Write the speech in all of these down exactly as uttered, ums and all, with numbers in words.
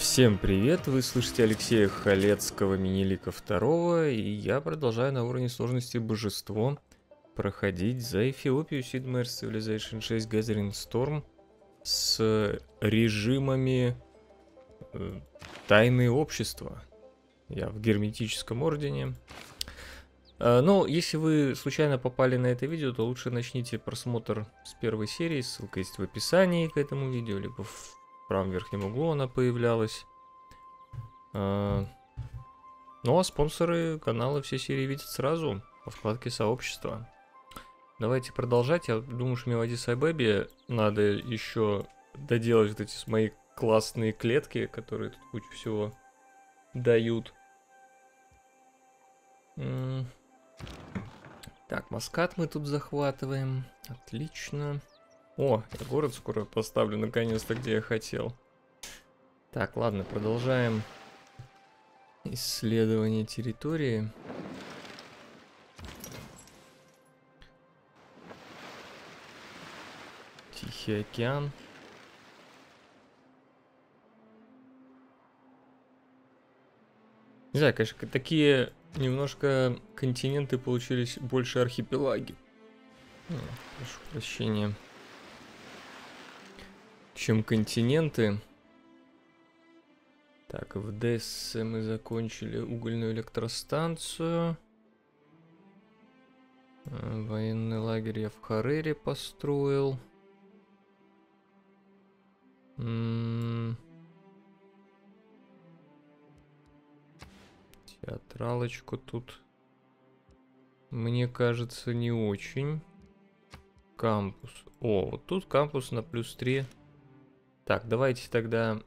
Всем привет, вы слышите Алексея Халецкого, Минилика второго, и я продолжаю на уровне сложности Божество проходить за Эфиопию Sid Meier's Civilization шесть Gathering Storm с режимами э, Тайны Общества. Я в Герметическом Ордене. Э, но если вы случайно попали на это видео, то лучше начните просмотр с первой серии, ссылка есть в описании к этому видео, либо в В правом верхнем углу она появлялась. А, ну а спонсоры канала все серии видят сразу по вкладке сообщества. Давайте продолжать. Я думаю, что Мелоди Сайбэби надо еще доделать вот эти мои классные клетки, которые тут кучу всего дают. М так, Маскат мы тут захватываем. Отлично. О, я город скоро поставлю, наконец-то, где я хотел. Так, ладно, продолжаем исследование территории. Тихий океан. Не знаю, конечно, такие немножко континенты получились больше архипелаги. О, прошу прощения. Чем континенты. Так, в Дессе мы закончили угольную электростанцию. Военный лагерь я в Харере построил. М-м- Театралочку тут, мне кажется, не очень. Кампус. О, вот тут кампус на плюс три. Так, давайте тогда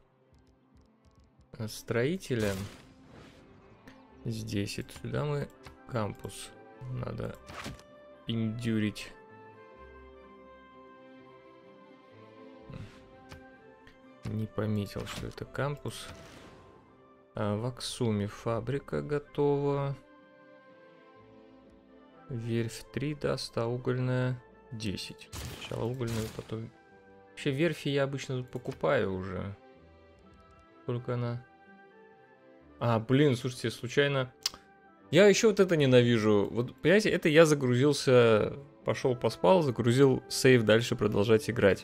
строителя здесь и сюда мы кампус надо индюрить. Не пометил, что это кампус. А в Аксуме фабрика готова. Верфь три даст, а угольная десять. Сначала угольную, потом... Вообще верфи я обычно тут покупаю уже. Только она... А, блин, слушайте, случайно... Я еще вот это ненавижу. Вот, понимаете, это я загрузился, пошел поспал, загрузил сейв, дальше продолжать играть.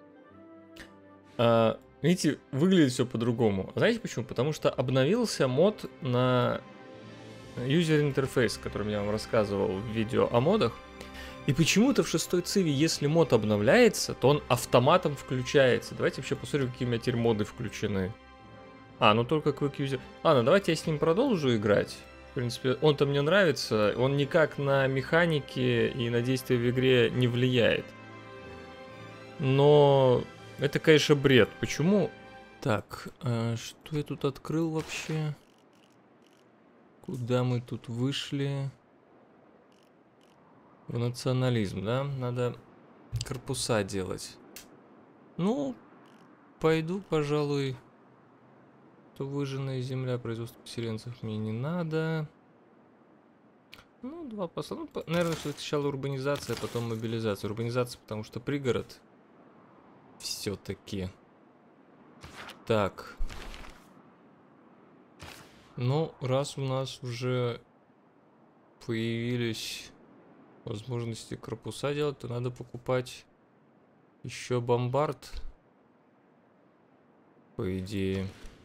А, видите, выглядит все по-другому. Знаете почему? Потому что обновился мод на User Interface, о котором я вам рассказывал в видео о модах. И почему-то в шестой циве, если мод обновляется, то он автоматом включается. Давайте вообще посмотрим, какие у меня теперь моды включены. А, ну только Quick User. Ладно, давайте я с ним продолжу играть. В принципе, он-то мне нравится. Он никак на механики и на действия в игре не влияет. Но это, конечно, бред. Почему? Так, а что я тут открыл вообще? Куда мы тут вышли? В национализм, да? Надо корпуса делать. Ну, пойду, пожалуй. То выжженная земля, производство поселенцев мне не надо. Ну, два посла. Ну, по... наверное, сначала урбанизация, а потом мобилизация. Урбанизация, потому что пригород. Все-таки. Так. Ну, раз у нас уже появились возможности корпуса делать, то надо покупать еще бомбард. По идее.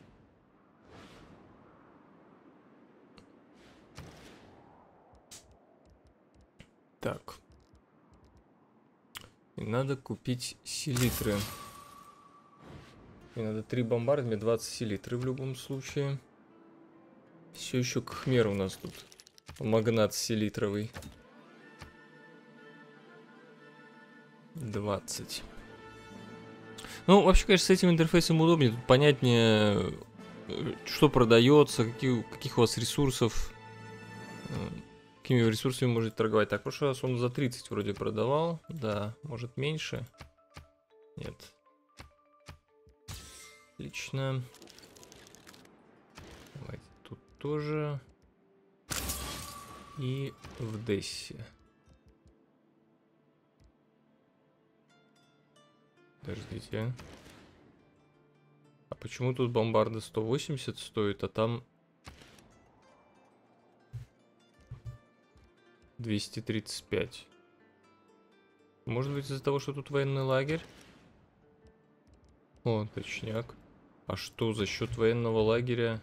Так. И надо купить селитры. Мне надо три бомбарда, мне двадцать селитры в любом случае. Все еще Кхмер у нас тут. Магнат селитровый. двадцать. Ну, вообще, конечно, с этим интерфейсом удобнее. Тут понятнее, что продается, какие, каких у вас ресурсов. Какими ресурсами можете торговать. Так, в прошлый раз он за тридцать вроде продавал. Да, может меньше. Нет. Отлично. Давайте тут тоже. И в Дессе. Подождите. А Почему тут бомбарда сто восемьдесят стоит, а там двести тридцать пять? Может быть, из-за того, что тут военный лагерь? О, точняк. А что, за счет военного лагеря?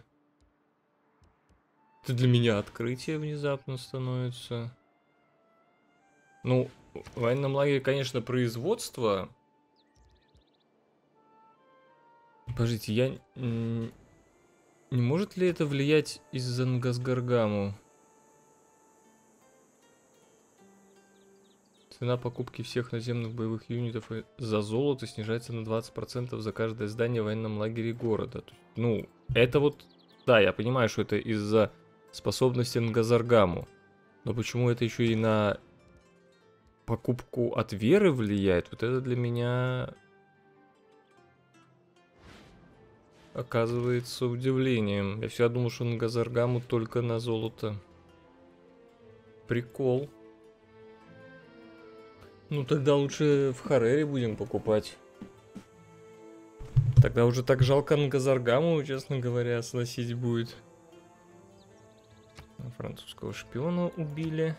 Это для меня открытие внезапно становится. Ну, в военном лагере, конечно, производство. Подождите, я... Не может ли это влиять из-за Нгазгаргаму? Цена покупки всех наземных боевых юнитов за золото снижается на двадцать процентов за каждое здание в военном лагере города. Ну, это вот... Да, я понимаю, что это из-за способности Нгазаргаму. Но почему это еще и на покупку от веры влияет? Вот это для меня... оказывается удивлением. Я всегда думал, что Нгазаргаму только на золото. Прикол. Ну тогда лучше в Харере будем покупать. Тогда уже так жалко Нгазаргаму, честно говоря, сносить будет. Французского шпиона убили.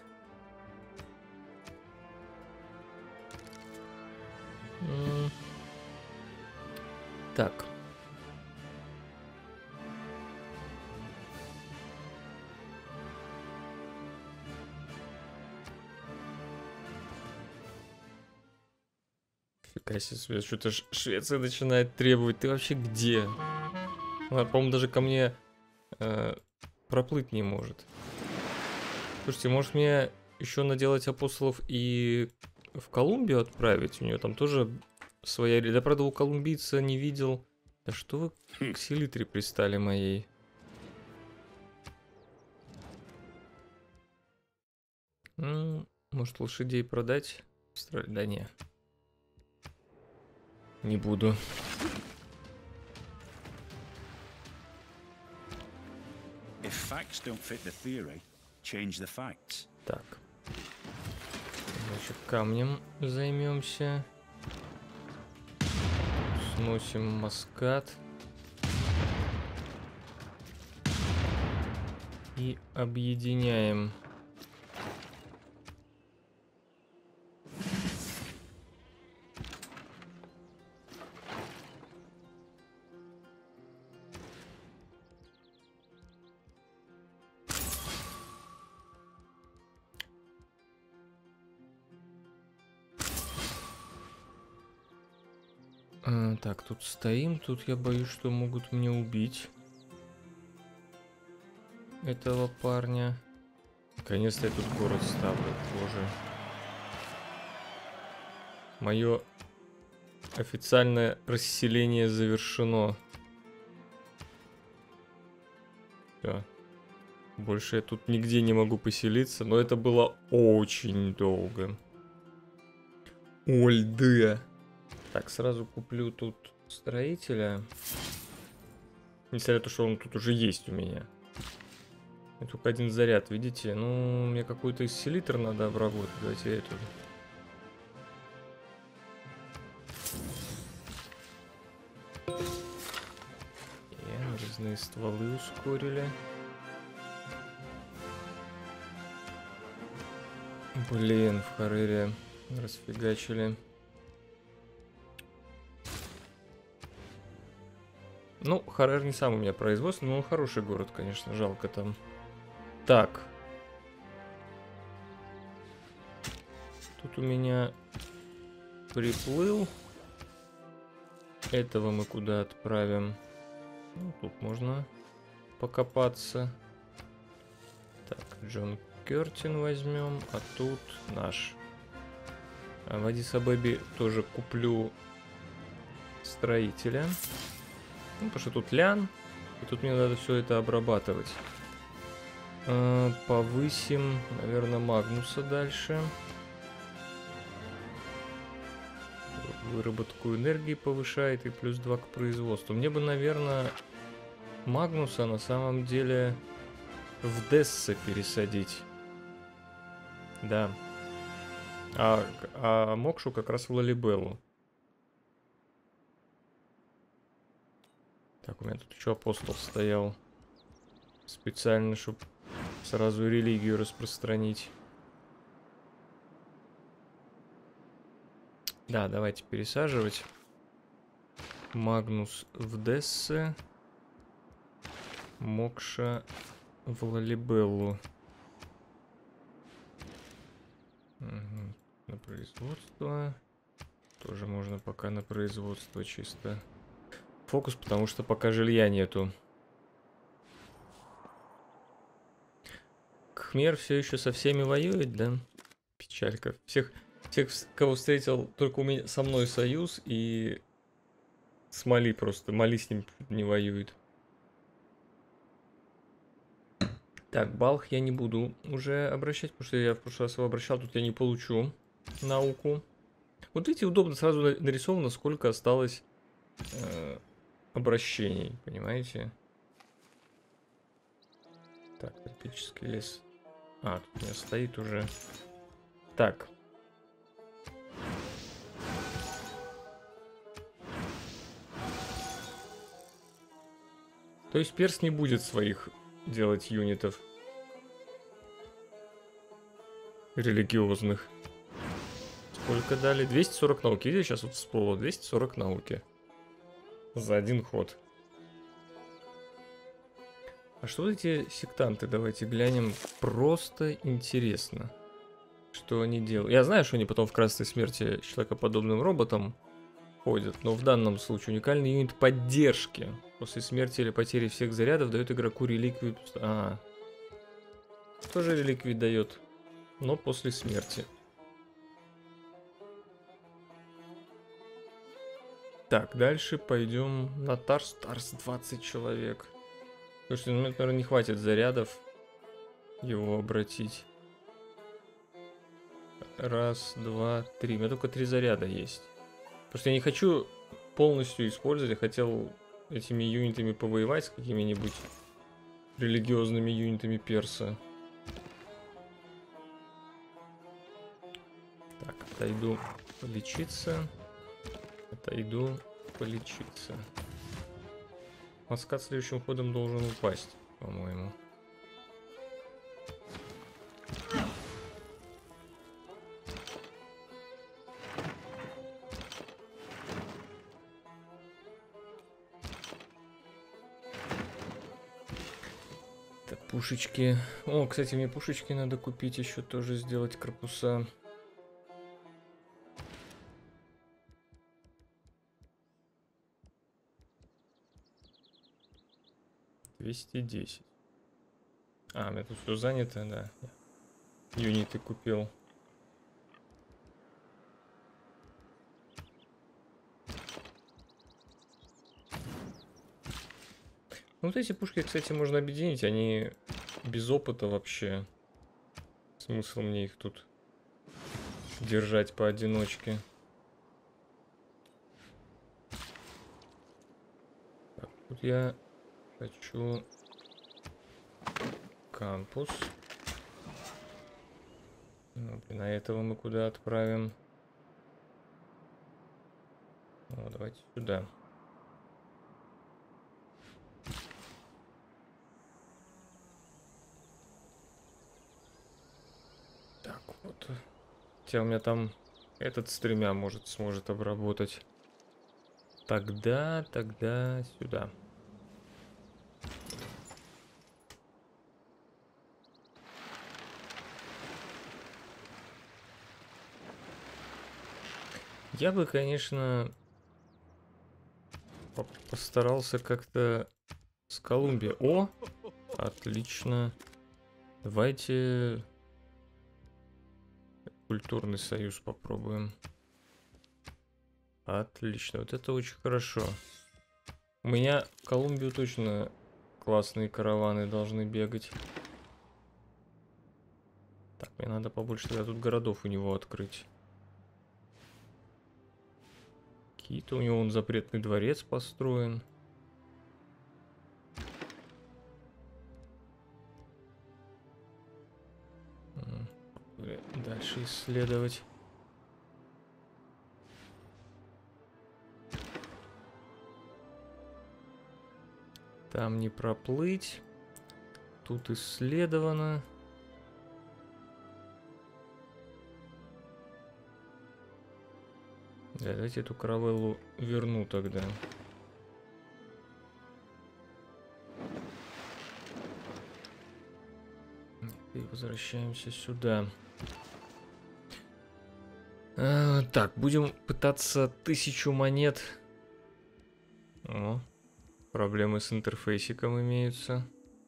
М так. Фига себе, что-то Швеция начинает требовать. Ты вообще где? Она, по-моему, даже ко мне э, проплыть не может. Слушайте, может мне еще наделать апостолов и в Колумбию отправить? У нее там тоже своя... Да, правда, у колумбийца не видел. Да что вы к селитре пристали моей? М-м, может, лошадей продать? Да не. Не буду. Так. Значит, камнем займемся. Сносим маскат. И объединяем. А, так, тут стоим. Тут я боюсь, что могут меня убить. Этого парня. Наконец-то я тут город ставлю. Боже. Мое официальное расселение завершено. Все. Больше я тут нигде не могу поселиться, но это было очень долго. Ольда. Так, сразу куплю тут строителя. Несмотря на то, что он тут уже есть у меня. И только один заряд, видите? Ну, мне какой-то селитр надо обработать. Давайте я эту. И нарезные стволы ускорили. Блин, в Харере расфигачили. Ну, Харер не сам у меня производственный, но он хороший город, конечно, жалко там. Так. Тут у меня приплыл. Этого мы куда отправим? Ну, тут можно покопаться. Так, Джон Кертин возьмем, а тут наш. А в Аддис-Абебе тоже куплю строителя. Ну, потому что тут лян, и тут мне надо все это обрабатывать. А, повысим, наверное, Магнуса дальше. Выработку энергии повышает и плюс два к производству. Мне бы, наверное, Магнуса на самом деле в Дессе пересадить. Да. А, а Мокшу как раз в Лалибеллу. Так, у меня тут еще апостол стоял. Специально, чтобы сразу религию распространить. Да, давайте пересаживать. Магнус в Дессе. Мокша в Лалибеллу. Угу. На производство. Тоже можно пока на производство чисто. Фокус, потому что пока жилья нету. Кхмер все еще со всеми воюет, да? Печалька. Всех, всех, кого встретил, только у меня со мной союз, и с Мали просто. Мали с ним не воюет. Так, Балх я не буду уже обращать, потому что я в прошлый раз его обращал, тут я не получу науку. Вот видите, удобно сразу нарисовано, сколько осталось э, обращений, понимаете? Так, тропический лес. А, тут у меня стоит уже. Так. То есть перс не будет своих делать юнитов религиозных. Сколько дали? двести сорок науки. Видите, сейчас вот всплыло. двести сорок науки. За один ход. А что эти сектанты? Давайте глянем. Просто интересно, что они делают. Я знаю, что они потом в Красной Смерти человекоподобным роботом ходят, но в данном случае уникальный юнит поддержки. После смерти или потери всех зарядов дает игроку реликвию. А, тоже реликвию дает, но после смерти. Так, дальше пойдем на Тарс. Тарс двадцать человек. Слушайте, ну, наверное, не хватит зарядов его обратить. Раз, два, три. У меня только три заряда есть. Потому что я не хочу полностью использовать. Я хотел этими юнитами повоевать с какими-нибудь религиозными юнитами перса. Так, отойду полечиться. Отойду полечиться. Маскат следующим ходом должен упасть, по-моему. Так, пушечки. О, кстати, мне пушечки надо купить еще тоже, сделать корпуса. двести десять. А, у меня тут все занято, да. Юниты купил. Ну, вот эти пушки, кстати, можно объединить. Они без опыта вообще. Смысл мне их тут держать поодиночке. Так, тут я хочу кампус. Ну, на этого мы куда отправим? Ну, давайте сюда. Так, вот. Хотя у меня там этот с тремя может сможет обработать. Тогда, тогда сюда. Я бы, конечно, постарался как-то с Колумбией. О, отлично. Давайте культурный союз попробуем. Отлично, вот это очень хорошо. У меня в Колумбию точно классные караваны должны бегать. Так, мне надо побольше тогда тут городов у него открыть. Какие-то у него он запретный дворец построен. Дальше исследовать. Там не проплыть. Тут исследовано. Да, давайте эту каравеллу верну тогда. И возвращаемся сюда. А, так, будем пытаться тысячу монет. О, проблемы с интерфейсиком имеются.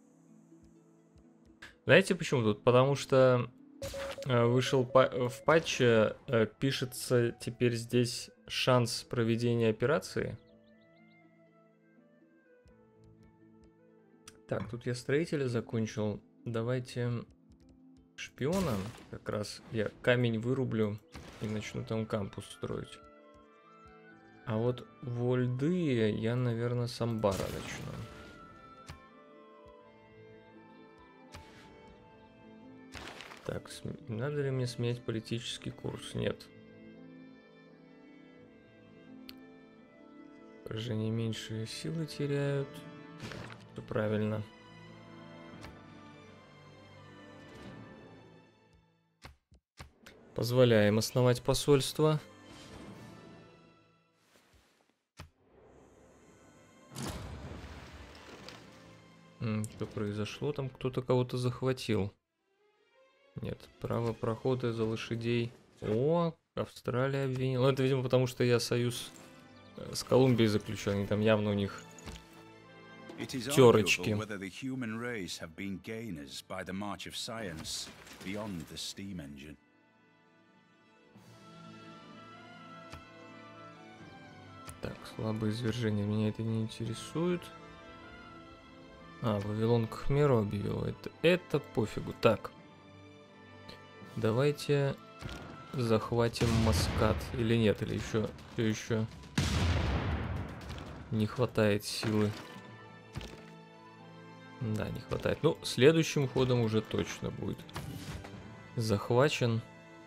Знаете почему тут? Потому что э, вышел па в патче, э, пишется теперь здесь шанс проведения операции. Так, тут я строителя закончил. Давайте шпиона. Как раз я камень вырублю и начну там кампус строить. А вот вольды я, наверное, с амбара начну. Так, надо ли мне сменять политический курс? Нет. Поражение меньшие силы теряют. Все правильно. Позволяем основать посольство. Что произошло? Там кто-то кого-то захватил. Нет, право прохода за лошадей. О, Австралия обвинила. Ну, это, видимо, потому что я союз с Колумбией заключил. Они там явно у них терочки. Так, слабое извержение. Меня это не интересует. А, Вавилон к Хмеру объявил. Это, это пофигу. Так. Давайте захватим Маскат. Или нет, или еще, все еще не хватает силы. Да, не хватает. Ну, следующим ходом уже точно будет захвачен.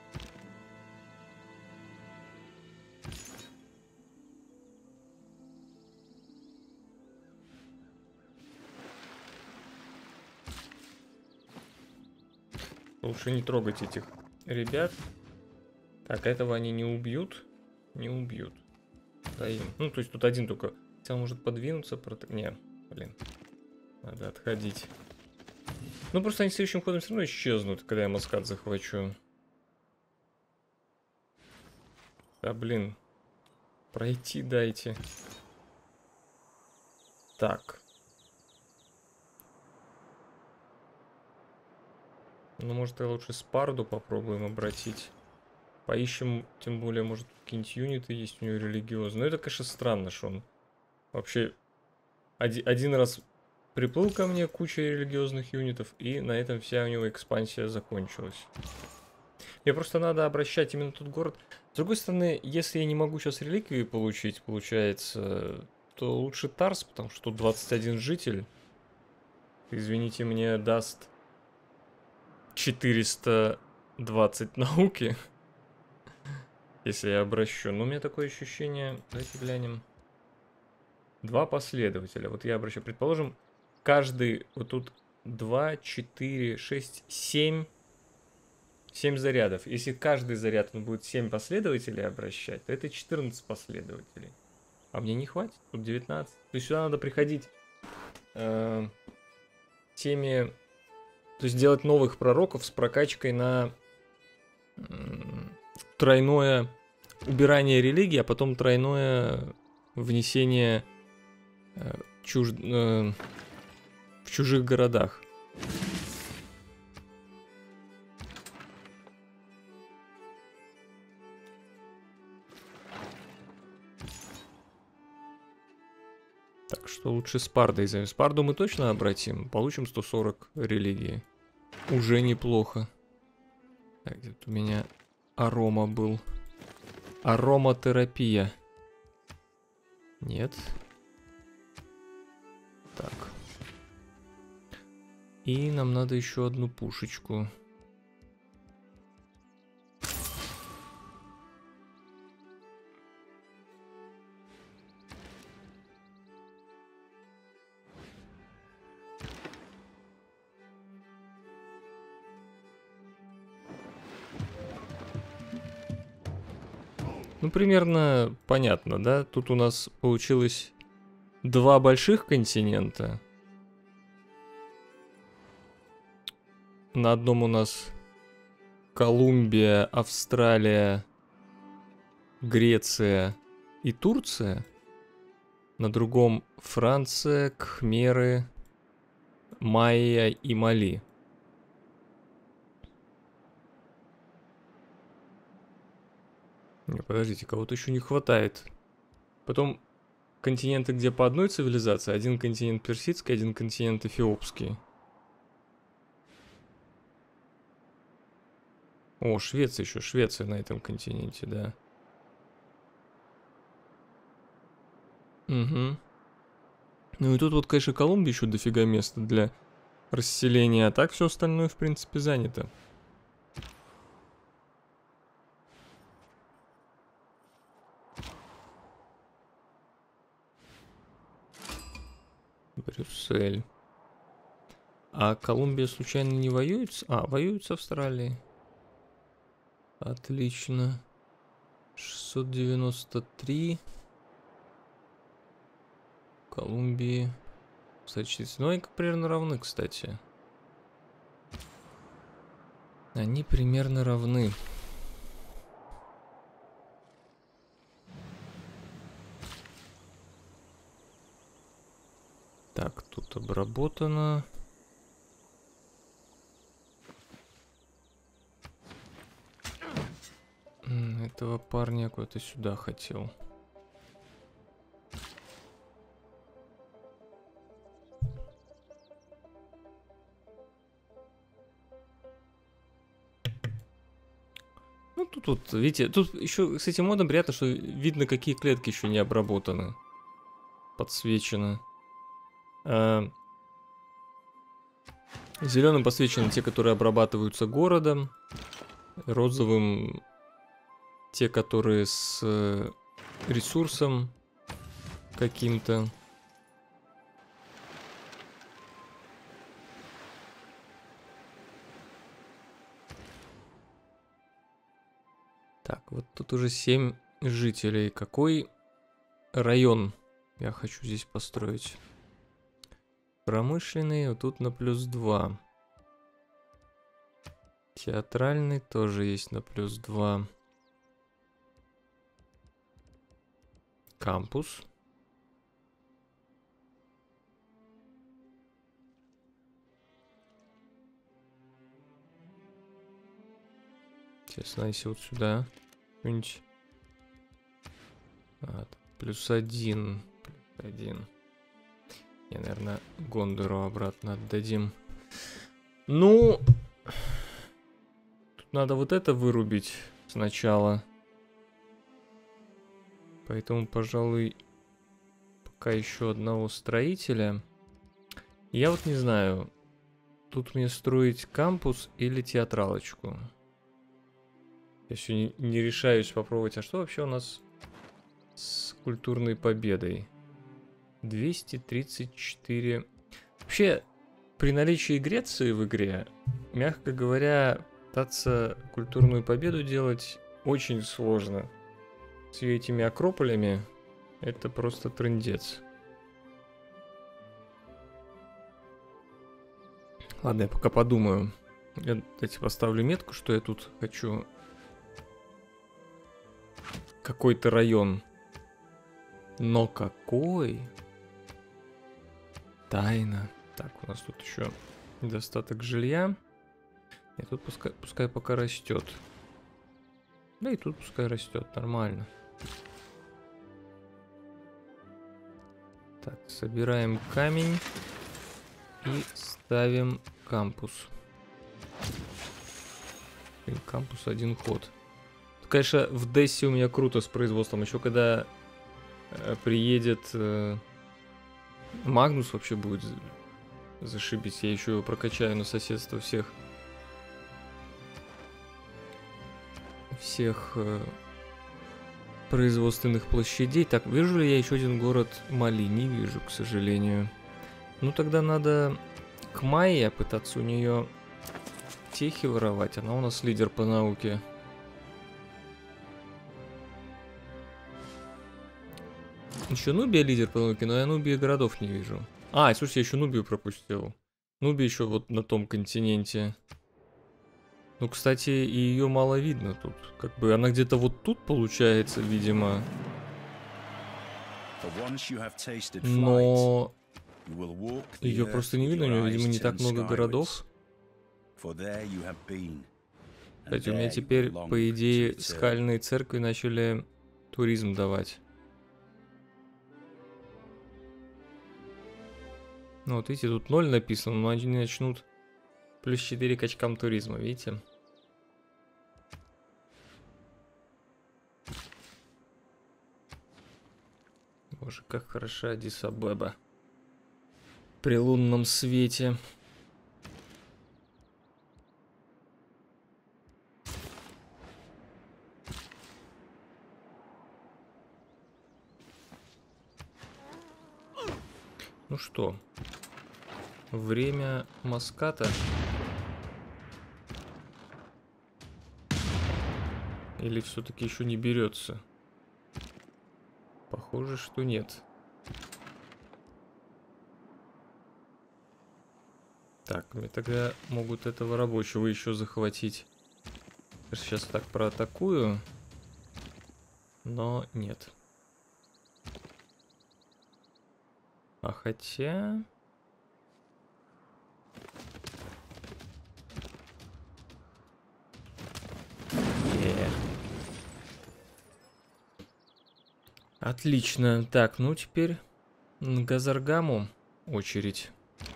Лучше не трогать этих ребят. Так, этого они не убьют. Не убьют. Да, им. Ну, то есть тут один только. Хотя он может подвинуться. Прот... Не, блин. Надо отходить. Ну, просто они следующим ходом все равно исчезнут, когда я Маскат захвачу. Да, блин. Пройти дайте. Так. Ну, может, я лучше Спарду попробуем обратить. Поищем, тем более, может, какие-нибудь юниты есть у него религиозные. Но это, конечно, странно, что он вообще один, один раз приплыл ко мне, куча религиозных юнитов, и на этом вся у него экспансия закончилась. Мне просто надо обращать именно тот город. С другой стороны, если я не могу сейчас реликвии получить, получается, то лучше Тарс, потому что тут двадцать один житель. Извините, мне даст четыреста двадцать науки, если я обращу. Но у меня такое ощущение, давайте глянем. Два последователя. Вот я обращу. Предположим, каждый, вот тут два, четыре, шесть, семь. семь зарядов. Если каждый заряд он будет семь последователей обращать, то это четырнадцать последователей. А мне не хватит, тут девятнадцать. То есть сюда надо приходить э, теми... То есть делать новых пророков с прокачкой на э, тройное убирание религии, а потом тройное внесение э, чуж... э, в чужих городах. Так что лучше Спардой займем. Спарду мы точно обратим. Получим сто сорок религии. Уже неплохо. Так, где-то у меня арома был. Ароматерапия. Нет. Так. И нам надо еще одну пушечку. Ну, примерно понятно, да? Тут у нас получилось два больших континента. На одном у нас Колумбия, Австралия, Греция и Турция. На другом Франция, Кхмеры, Майя и Мали. Не, подождите, кого-то еще не хватает. Потом континенты, где по одной цивилизации. Один континент персидский, один континент эфиопский. О, Швеция еще. Швеция на этом континенте, да. Угу. Ну и тут вот, конечно, Колумбия еще дофига места для расселения. А так все остальное, в принципе, занято. Брюссель. А Колумбия случайно не воюет с... А, воюет с Австралией. Отлично. шестьсот девяносто три. Колумбии. Кстати, ну они примерно равны, кстати. Они примерно равны. Так, тут обработано. Этого парня куда-то сюда хотел. Ну, тут вот, видите, тут еще с этим модом приятно, что видно, какие клетки еще не обработаны. Подсвечено. А... Зеленым подсвечены те, которые обрабатываются городом. Розовым те, которые с ресурсом каким-то. Так, вот тут уже семь жителей. Какой район я хочу здесь построить? Промышленный, вот тут на плюс два. Театральный тоже есть на плюс два. Кампус. Честно, если вот сюда что-нибудь... А, плюс один. Плюс один. Я, наверное, Гондору обратно отдадим. Ну... Тут надо вот это вырубить сначала. Поэтому, пожалуй, пока еще одного строителя. Я вот не знаю, тут мне строить кампус или театралочку. Я еще не, не решаюсь попробовать. А что вообще у нас с культурной победой? двести тридцать четыре. Вообще, при наличии Греции в игре, мягко говоря, пытаться культурную победу делать очень сложно. С этими акрополями это просто трындец. Ладно, я пока подумаю. Я, кстати, поставлю метку, что я тут хочу какой-то район. Но какой? Тайна. Так, у нас тут еще недостаток жилья. И тут пускай, пускай пока растет. Да и тут пускай растет, нормально. Так, собираем камень и ставим кампус. И кампус один ход. Тут, конечно, в Дессе у меня круто с производством. Еще когда э, приедет э, Магнус, вообще будет зашибись. Я еще его прокачаю на соседство всех. Всех э, производственных площадей. Так, вижу ли я еще один город Мали? Не вижу, к сожалению. Ну, тогда надо к Майе пытаться у нее техи воровать. Она у нас лидер по науке. Еще Нубия лидер по науке, но я Нубии городов не вижу. А, слушайте, я еще Нубию пропустил. Нубия еще вот на том континенте. Ну, кстати, и ее мало видно тут. Как бы она где-то вот тут получается, видимо. Но ее просто не видно, у нее, видимо, не так много городов. Кстати, у меня теперь, по идее, скальные церкви начали туризм давать. Ну вот видите, тут ноль написано, но они начнут плюс четыре к очкам туризма, видите? Боже, как хороша Аддис-Абеба при лунном свете. Ну что, время Маската. Или все-таки еще не берется? Похоже, что нет. Так, мне тогда могут этого рабочего еще захватить. Сейчас так проатакую. Но нет. А хотя... Yeah. Отлично. Так, ну теперь на Газаргаму очередь.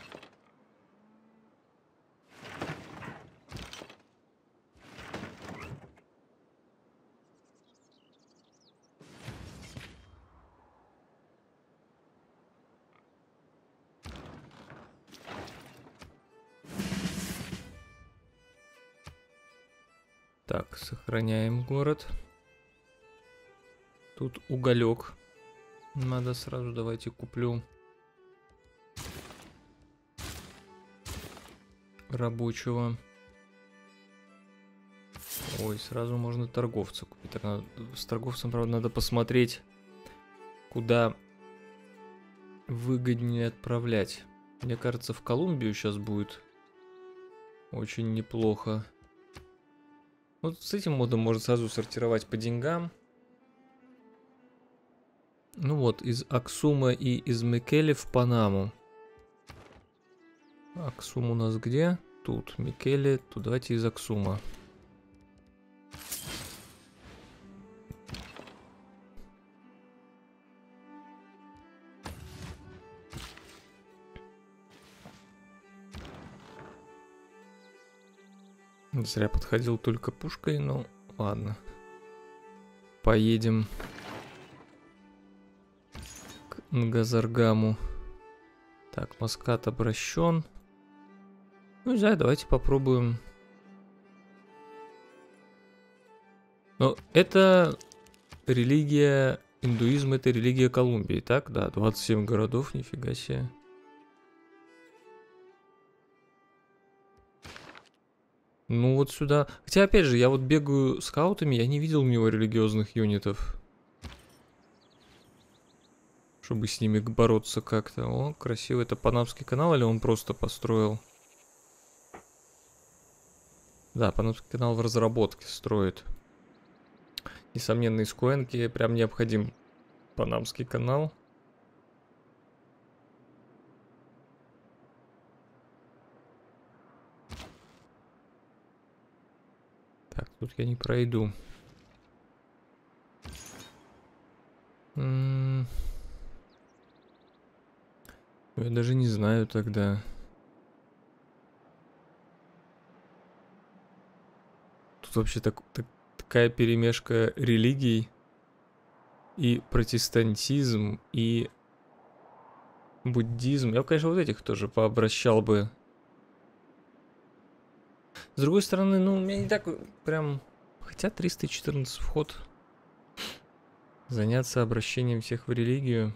Так, сохраняем город. Тут уголек. Надо сразу, давайте куплю рабочего. Ой, сразу можно торговца купить. Так, надо, с торговцем, правда, надо посмотреть, куда выгоднее отправлять. Мне кажется, в Колумбию сейчас будет очень неплохо. Вот с этим модом можно сразу сортировать по деньгам. Ну вот, из Аксума и из Микеле в Панаму. Аксум у нас где? Тут. Микеле, тут давайте из Аксума. Зря подходил только пушкой, но ладно. Поедем к Газаргаму. Так, Маскат обращен. Ну, не знаю, давайте попробуем. Но это религия, индуизм, это религия Колумбии, так? Да, двадцать семь городов, нифига себе. Ну вот сюда. Хотя, опять же, я вот бегаю скаутами, я не видел у него религиозных юнитов. Чтобы с ними бороться как-то. О, красиво. Это Панамский канал или он просто построил? Да, Панамский канал в разработке строит. Несомненно, из Куэнки прям необходим Панамский канал. Так, тут я не пройду. М-м- я даже не знаю тогда. Тут вообще так, так, такая перемешка религий. И протестантизм, и буддизм. Я, конечно, вот этих тоже пообращал бы. С другой стороны, ну, у меня не так прям... Хотя триста четырнадцать вход. Заняться обращением всех в религию.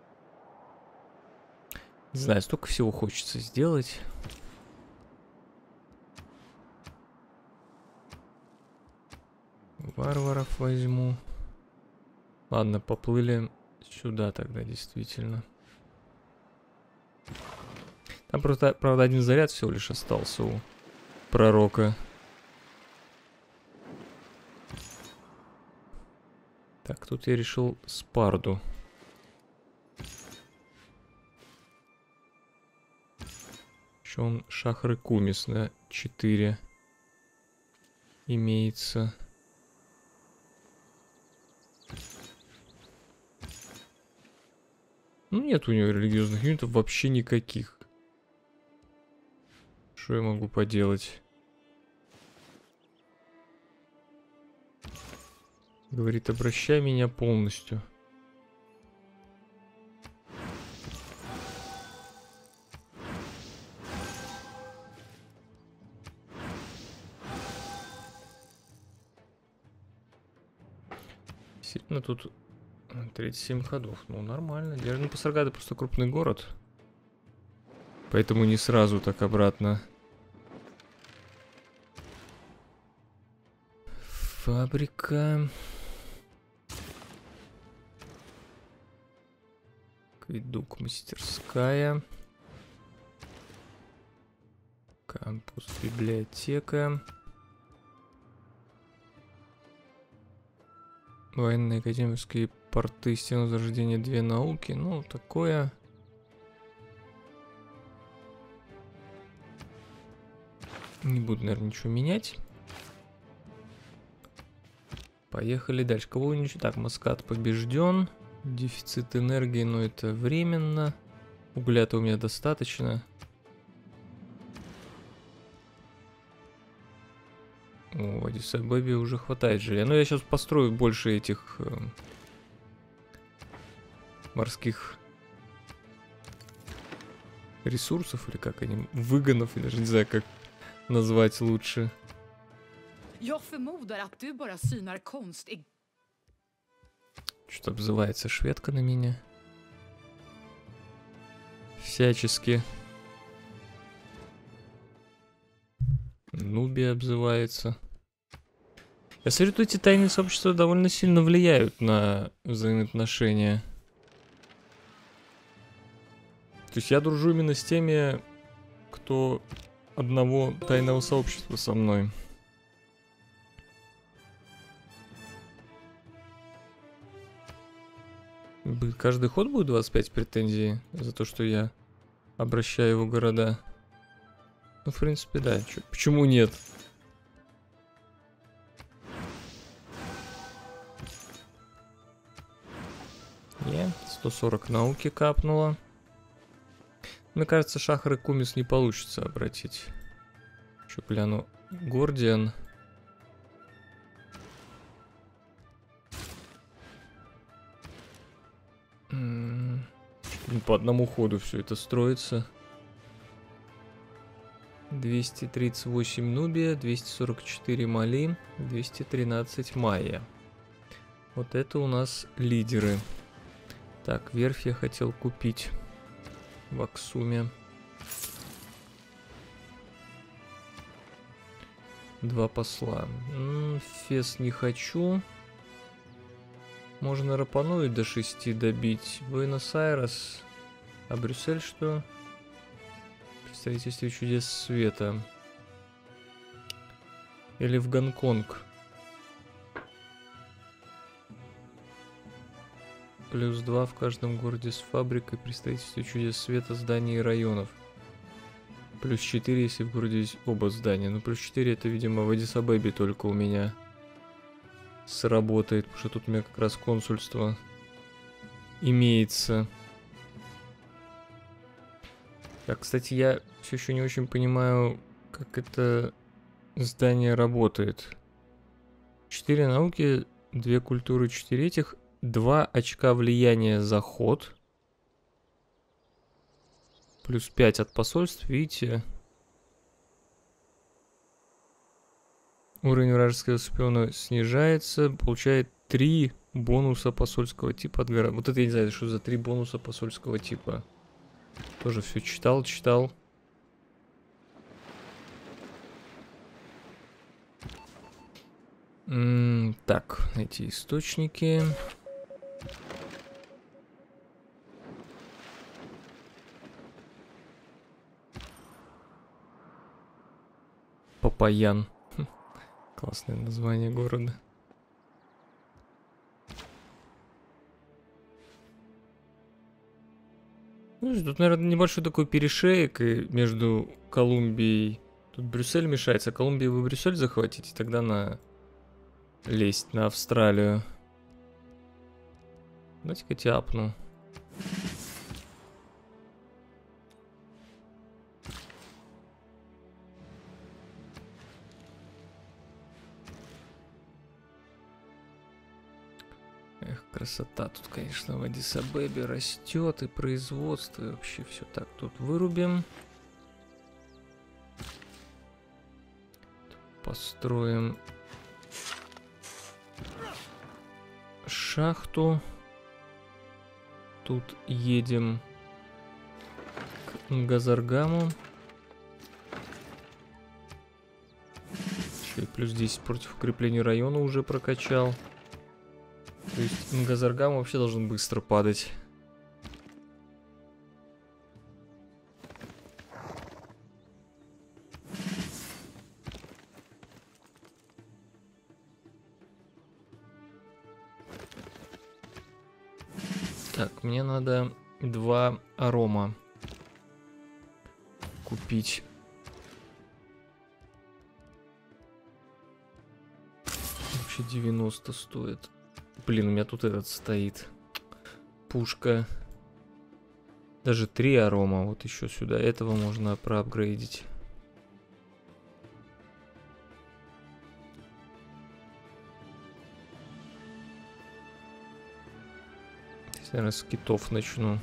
Не знаю, столько всего хочется сделать. Варваров возьму. Ладно, поплыли Сюда тогда действительно. Там просто, правда, один заряд всего лишь остался у пророка. Так, тут я решил Спарду. Еще он Шахры Кумис на четыре имеется. Ну, нет у него религиозных юнитов вообще никаких. Что я могу поделать? Говорит, обращай меня полностью. Действительно, тут тридцать семь ходов. Ну, нормально. Держи, Пасаргада просто крупный город. Поэтому не сразу так обратно. Фабрика. Акведук, мастерская. Кампус, библиотека. Военные академические порты, стены возрождения, две науки. Ну, такое. Не буду, наверное, ничего менять. Поехали дальше. Кого уничтожить? Так, Маскат побежден. Дефицит энергии, но это временно. Угля-то у меня достаточно. О, в Аддис-Абебе уже хватает жилья. Но я сейчас построю больше этих э, морских ресурсов, или как они, выгонов, я даже не знаю, как назвать лучше. Что-то обзывается шведка на меня. Всячески. Нубия обзывается. Я смотрю, что эти тайные сообщества довольно сильно влияют на взаимоотношения. То есть я дружу именно с теми, кто одного тайного сообщества со мной. Каждый ход будет двадцать пять претензий за то, что я обращаю его города. Ну, в принципе, да. Чё, почему нет? Не, сто сорок науки капнуло. Мне кажется, Шахры Кумис не получится обратить. Еще гляну. Гордиан. По одному ходу все это строится. двести тридцать восемь Нубия, двести сорок четыре Мали, двести тринадцать Майя. Вот это у нас лидеры. Так, верфь я хотел купить в Аксуме. Два посла. М-м, Фес не хочу. Можно Рапануи до шести добить. Буэнос-Айрес. А Брюссель что? Представительство чудес света. Или в Гонконг. Плюс два в каждом городе с фабрикой. Представительство чудес света, зданий и районов. Плюс четыре, если в городе есть оба здания. Ну, плюс четыре это, видимо, в Аддис-Абебе только у меня сработает. Потому что тут у меня как раз консульство имеется. Так, кстати, я все еще не очень понимаю, как это здание работает. Четыре науки, две культуры, четыре этих, два очка влияния за ход. Плюс пять от посольств, видите. Уровень вражеского шпиона снижается, получает три бонуса посольского типа от города. Вот это я не знаю, что за три бонуса посольского типа. Тоже все читал, читал. М-м, так, эти источники. Попаян. Хм, классное название города. Ну, тут, наверное, небольшой такой перешеек и между Колумбией. Тут Брюссель мешается. Колумбию вы Брюссель захватите, тогда на лезть на Австралию. Давайте-ка тяпну. Эх, красота тут, конечно, в Аддис-Абебе растет, и производство, и вообще все так. Тут вырубим. Построим шахту. Тут едем к Газаргаму. Еще и плюс десять против укрепления района уже прокачал. То есть Нгазаргам вообще должен быстро падать. Так, мне надо два арома купить. Вообще девяносто стоит. Блин, у меня тут этот стоит. Пушка. Даже три арома. Вот еще сюда. Этого можно проапгрейдить. Наверное, с китов начну.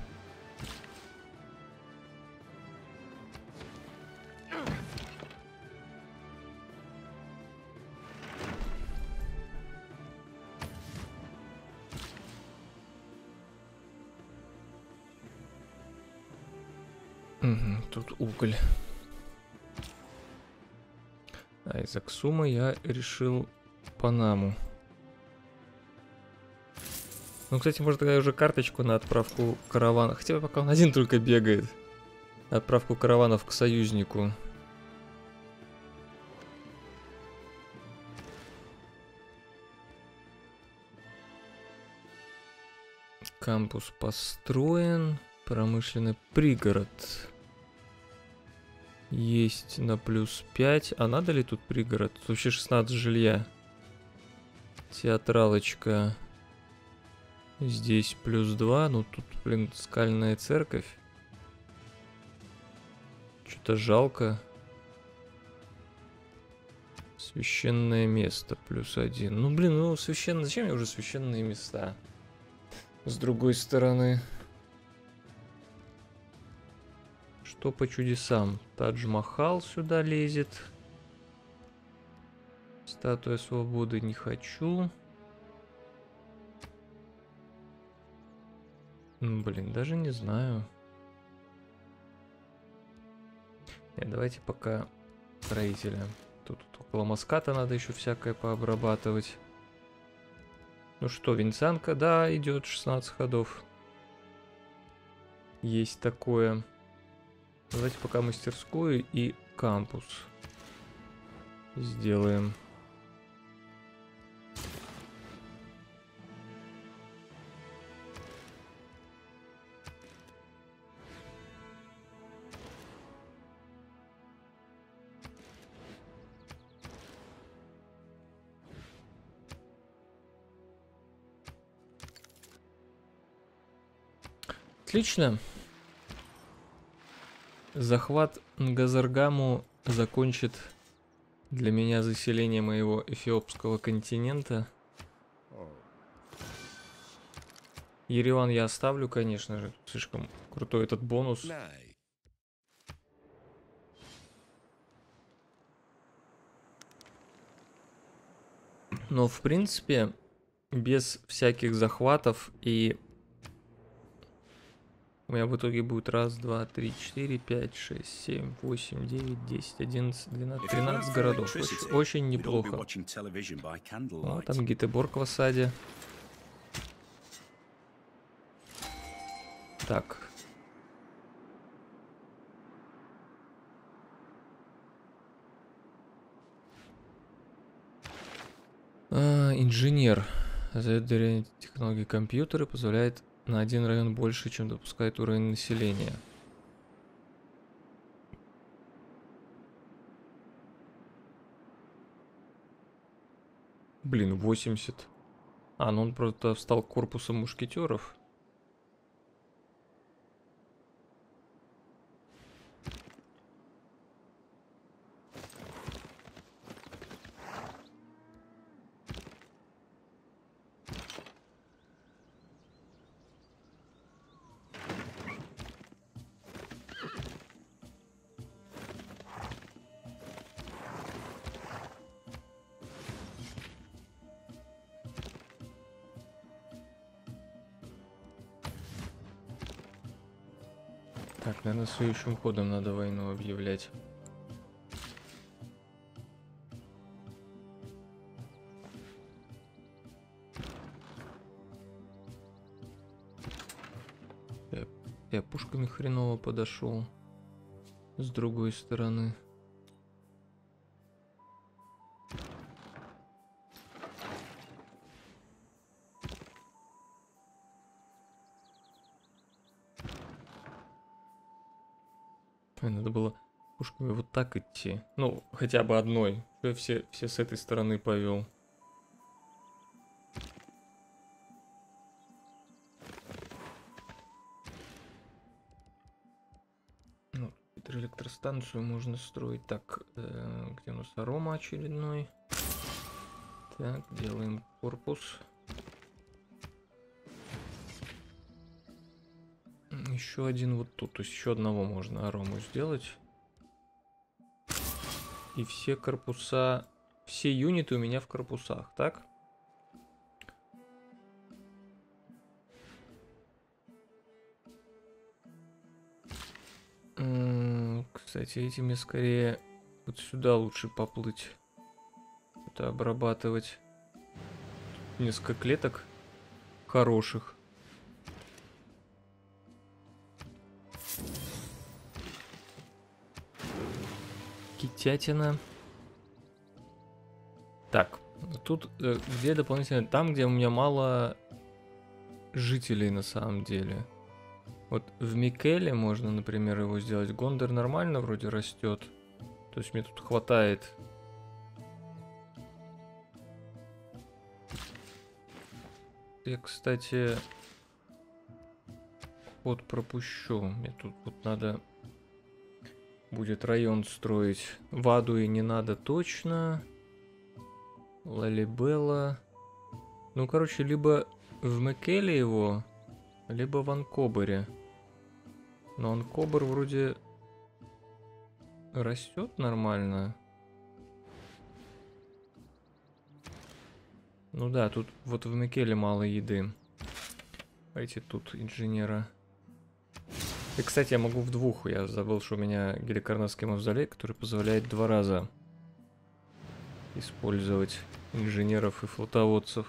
Угу, тут уголь. А из Аксума я решил Панаму. Ну, кстати, может, тогда уже карточку на отправку каравана. Хотя пока он один только бегает. Отправку караванов к союзнику. Кампус построен. Промышленный пригород. Есть на плюс пять. А надо ли тут пригород? Тут вообще шестнадцать жилья. Театралочка. Здесь плюс два. Ну тут, блин, скальная церковь. Что-то жалко. Священное место плюс один. Ну, блин, ну священно... Зачем мне уже священные места? С другой стороны... Что по чудесам? Тадж-Махал сюда лезет. Статуя свободы не хочу. Блин, даже не знаю. Нет, давайте пока строителя. Тут, тут около Маската надо еще всякое пообрабатывать. Ну что, Венецианка, да, идет шестнадцать ходов. Есть такое. Давайте пока мастерскую и кампус сделаем. Отлично. Захват Нгазаргаму закончит для меня заселение моего эфиопского континента. Ереван я оставлю, конечно же. Слишком крутой этот бонус. Но в принципе, без всяких захватов и... У меня в итоге будет раз, два, три, четыре, пять, шесть, семь, восемь, девять, десять, одиннадцать, двенадцать, тринадцать городов. Очень, очень неплохо. О, там Гетеборг в осаде. Так. инженер. Задание технологии компьютера позволяет на один район больше, чем допускает уровень населения. Блин, восемьдесят. А, ну он просто стал корпусом мушкетеров. Так, наверное, следующим ходом надо войну объявлять. Я, я пушками хреново подошел с другой стороны. Надо было пушками вот так идти. Ну, хотя бы одной. Я все, все с этой стороны повел. Ну, гидроэлектростанцию можно строить. Так, э, где у нас арома очередной? Так, делаем корпус. Еще один вот тут. То есть еще одного можно арому сделать. И все корпуса... Все юниты у меня в корпусах, так? Кстати, эти мне скорее вот сюда лучше поплыть. Это обрабатывать. Несколько клеток хороших. Китятина. Так, тут э, где дополнительно? Там, где у меня мало жителей на самом деле. Вот в Микеле можно, например, его сделать. Гондор нормально вроде растет. То есть мне тут хватает. Я, кстати, вот пропущу. Мне тут вот надо будет район строить. В Адуе не надо точно. Лалибелла. Ну, короче, либо в Микеле его, либо в Анкобере. Но Анкобер вроде растет нормально. Ну да, тут вот в Микеле мало еды. Эти тут инженера. И, кстати, я могу в двух. Я забыл, что у меня геликарнасский мавзолей, который позволяет два раза использовать инженеров и флотоводцев.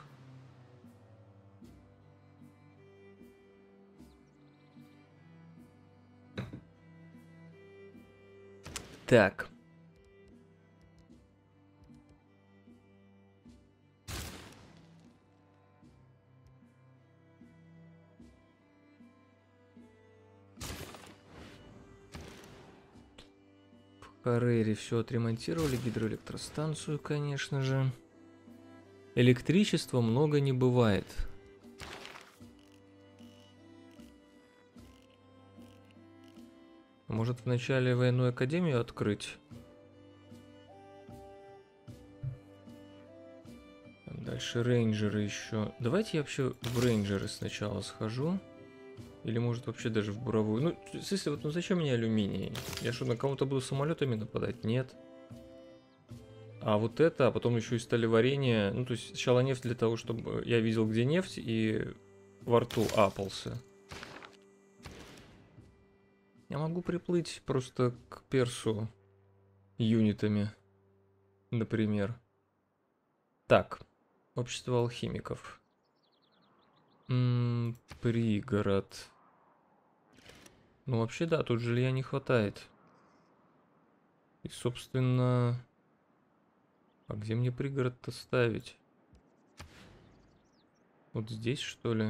Так. В Харрере все отремонтировали, гидроэлектростанцию, конечно же. Электричества много не бывает. Может, вначале военную академию открыть? Там дальше рейнджеры еще. Давайте я вообще в рейнджеры сначала схожу. Или может вообще даже в буровую. Ну, в смысле, вот ну зачем мне алюминий? Я что, на кого-то буду самолетами нападать? Нет. А вот это, а потом еще и сталеварение. Ну, то есть сначала нефть для того, чтобы я видел, где нефть, и во рту апался. Я могу приплыть просто к Персу юнитами, например. Так, общество алхимиков. М-м, пригород. Ну, вообще, да, тут жилья не хватает. И, собственно... А где мне пригород-то ставить? Вот здесь, что ли?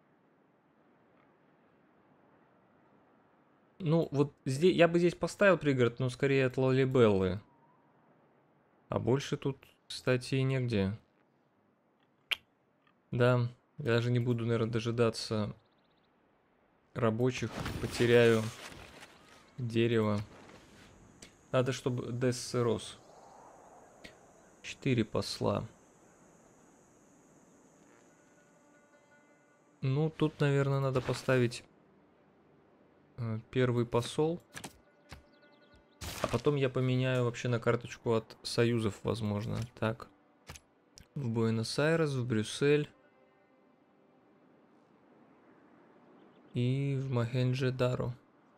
Ну, вот здесь я бы здесь поставил пригород, но скорее от Лалибеллы. А больше тут, кстати, и негде. Да, я даже не буду, наверное, дожидаться рабочих. Потеряю дерево. Надо, чтобы Дессы рос. Четыре посла. Ну, тут, наверное, надо поставить э, первый посол. А потом я поменяю вообще на карточку от союзов, возможно. Так. В Буэнос-Айрес, в Брюссель. И в Мохенджо-Даро.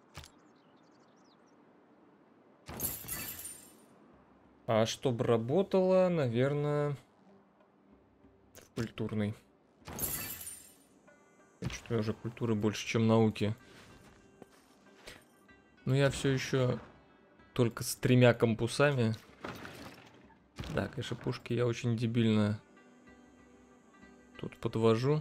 А чтобы работало, наверное, в культурной. Что я уже культуры больше, чем науки. Но я все еще только с тремя кампусами. Да, конечно, пушки я очень дебильно тут подвожу.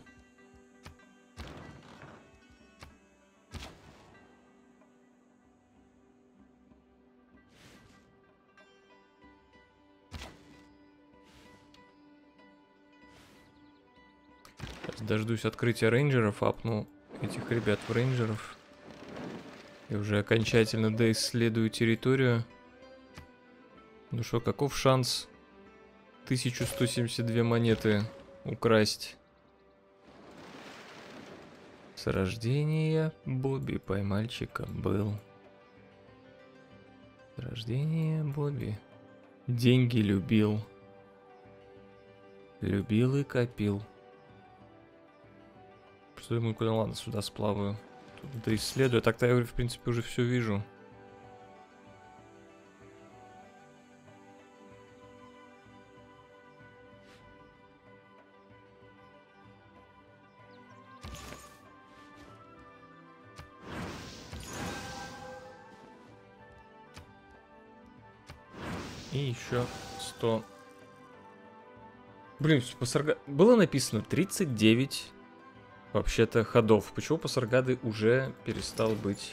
Сейчас дождусь открытия рейнджеров, апну этих ребят в рейнджеров. И уже окончательно доисследую территорию. Ну что, каков шанс тысяча сто семьдесят две монеты украсть? С рождения Бобби поймальчика был. С рождения Бобби деньги любил. Любил и копил. Что думаю, куда, ладно, сюда сплаваю. Тут доисследую. Так-то я, в принципе, уже все вижу. И еще сто. Блин, по Сарга... было написано тридцать девять вообще-то ходов. Почему Пасаргады уже перестал быть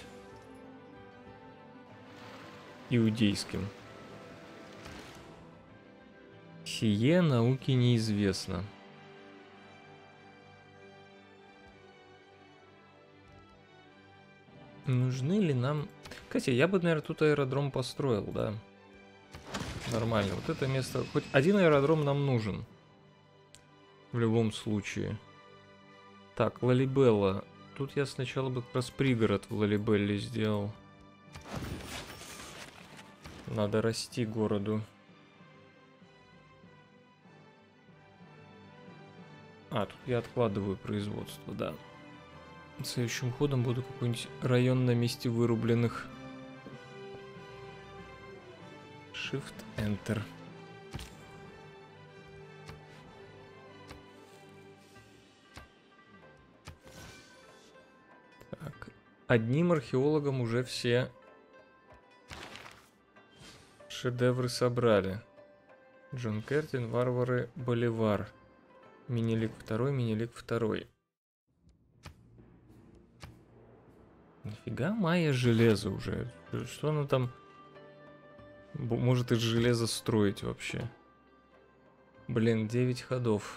иудейским? Сие науке неизвестно. Нужны ли нам... Кстати, я бы, наверное, тут аэродром построил, да. Нормально. Вот это место... Хоть один аэродром нам нужен. В любом случае. Так, Лалибелла. Тут я сначала бы как раз пригород в Лалибелле сделал. Надо расти городу. А, тут я откладываю производство, да. Следующим ходом буду какой-нибудь район на месте вырубленных. Shift-Enter. Так. Одним археологом уже все шедевры собрали. Джон Кертин, Варвары, Боливар. Минилик второй, Минилик второй. Нифига майя железо уже. Что она там может из железа строить вообще? Блин, девять ходов.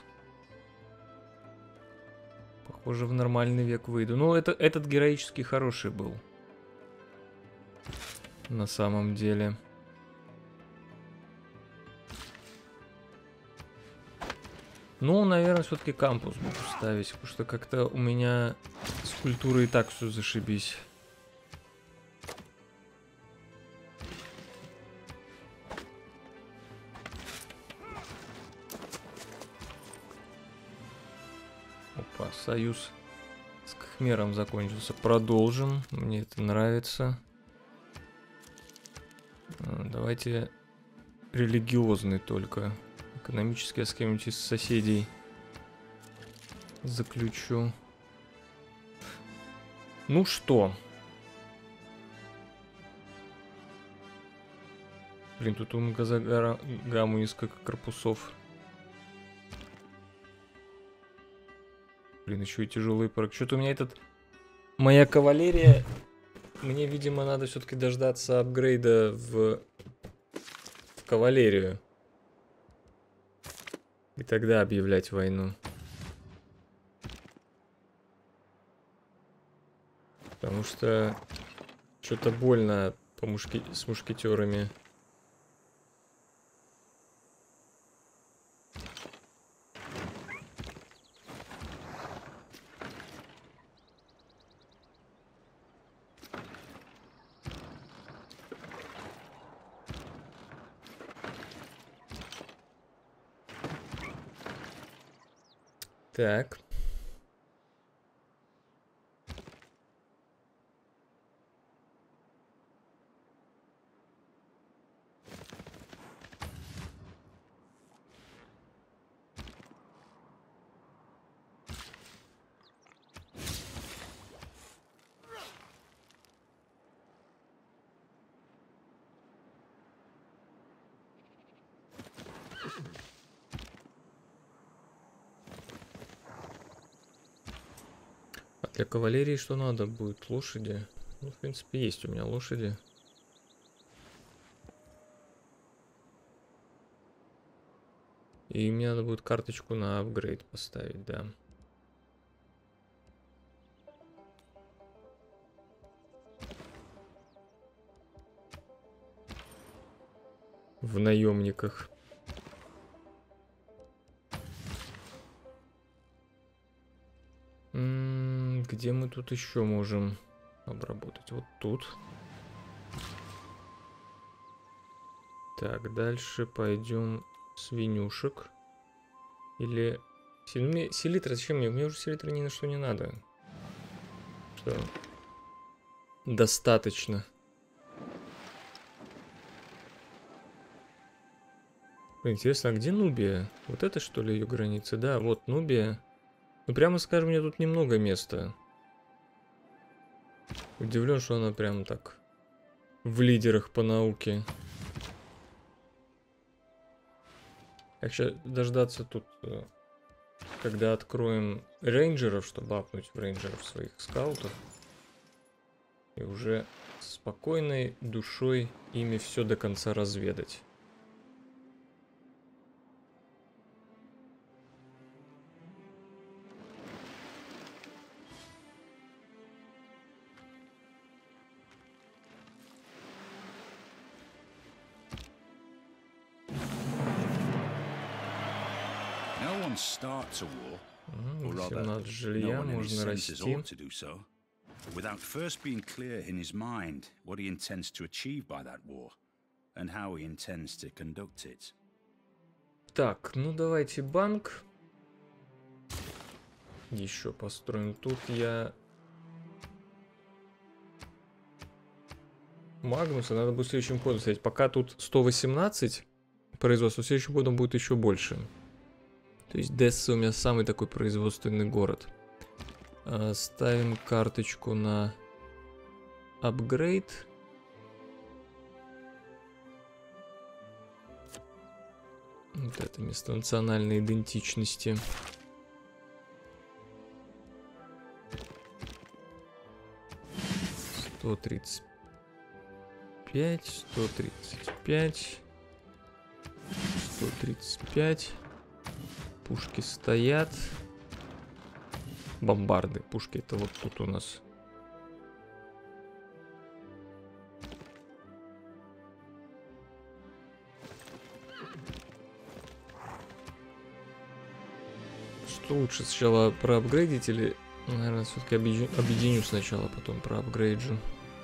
Похоже, в нормальный век выйду. Ну, это, этот героический хороший был. На самом деле. Ну, наверное, все-таки кампус буду ставить, потому что как-то у меня с культурой и так все зашибись. Опа, союз с Кхмером закончился. Продолжим. Мне это нравится. Давайте религиозный только. Экономически я с кем-нибудь из соседей заключу. Ну что? Блин, тут у Мгазагаму несколько корпусов. Блин, еще и тяжелый парк. Что-то у меня этот... Моя кавалерия... Мне, видимо, надо все-таки дождаться апгрейда в... в кавалерию. И тогда объявлять войну. Потому что что-то больно по мушки... с мушкетерами. Так. Для кавалерии что надо будет? Лошади. Ну, в принципе, есть у меня лошади. И мне надо будет карточку на апгрейд поставить, да. В наемниках. М-м, где мы тут еще можем обработать? Вот тут. Так, дальше пойдем свинюшек. Или... Селитра, зачем мне? Мне уже селитра ни на что не надо. Что? Достаточно. Интересно, а где Нубия? Вот это что ли ее граница? Да, вот Нубия. Ну, прямо скажем, мне тут немного места. Удивлен, что она прям так в лидерах по науке. Как сейчас дождаться тут, когда откроем рейнджеров, чтобы апнуть в рейнджеров своих скаутов. И уже спокойной душой ими все до конца разведать. Starts a war, or восемнадцать rather, жилья no one in his можно senses расти. ought to do so, without first being clear in his mind what he intends to achieve by that war, and how he intends to conduct it. Так, ну давайте банк. Еще построим. Тут я... Магнуса надо будет следующим годом ставить. Пока тут сто восемнадцать производства, следующим годом будет еще больше. То есть Десса у меня самый такой производственный город. А, ставим карточку на апгрейд. Вот это место национальной идентичности. сто тридцать пять, сто тридцать пять, сто тридцать пять. Пушки стоят. Бомбарды. Пушки это вот тут у нас. Что лучше сначала проапгрейдить или, наверное, все-таки объединю, объединю сначала, потом проапгрейджу.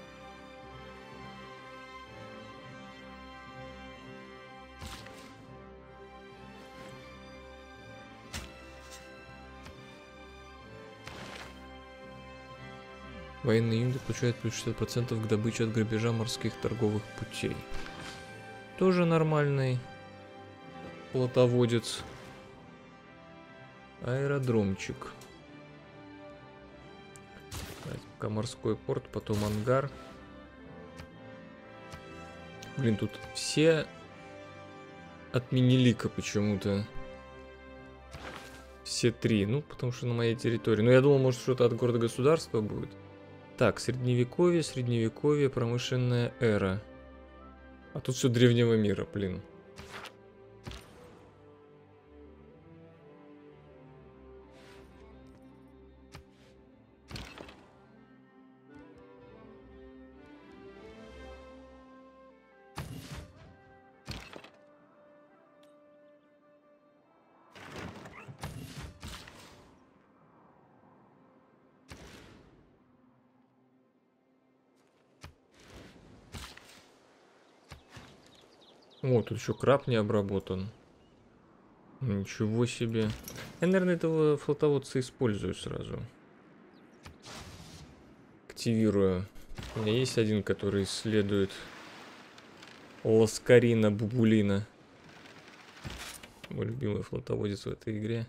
Военные юниты получают плюс шестьдесят процентов к добыче от грабежа морских торговых путей. Тоже нормальный плотоводец. Аэродромчик. Давайте пока морской порт, потом ангар. Блин, тут все от Минилика почему-то. Все три. Ну, потому что на моей территории. Но я думал, может, что-то от города-государства будет. Так, средневековье, средневековье, промышленная эра. А тут все древнего мира, блин. О, тут еще краб не обработан. Ничего себе. Я, наверное, этого флотоводца использую сразу. Активирую. У меня есть один, который исследует Ласкарина Бубулина. Мой любимый флотоводец в этой игре.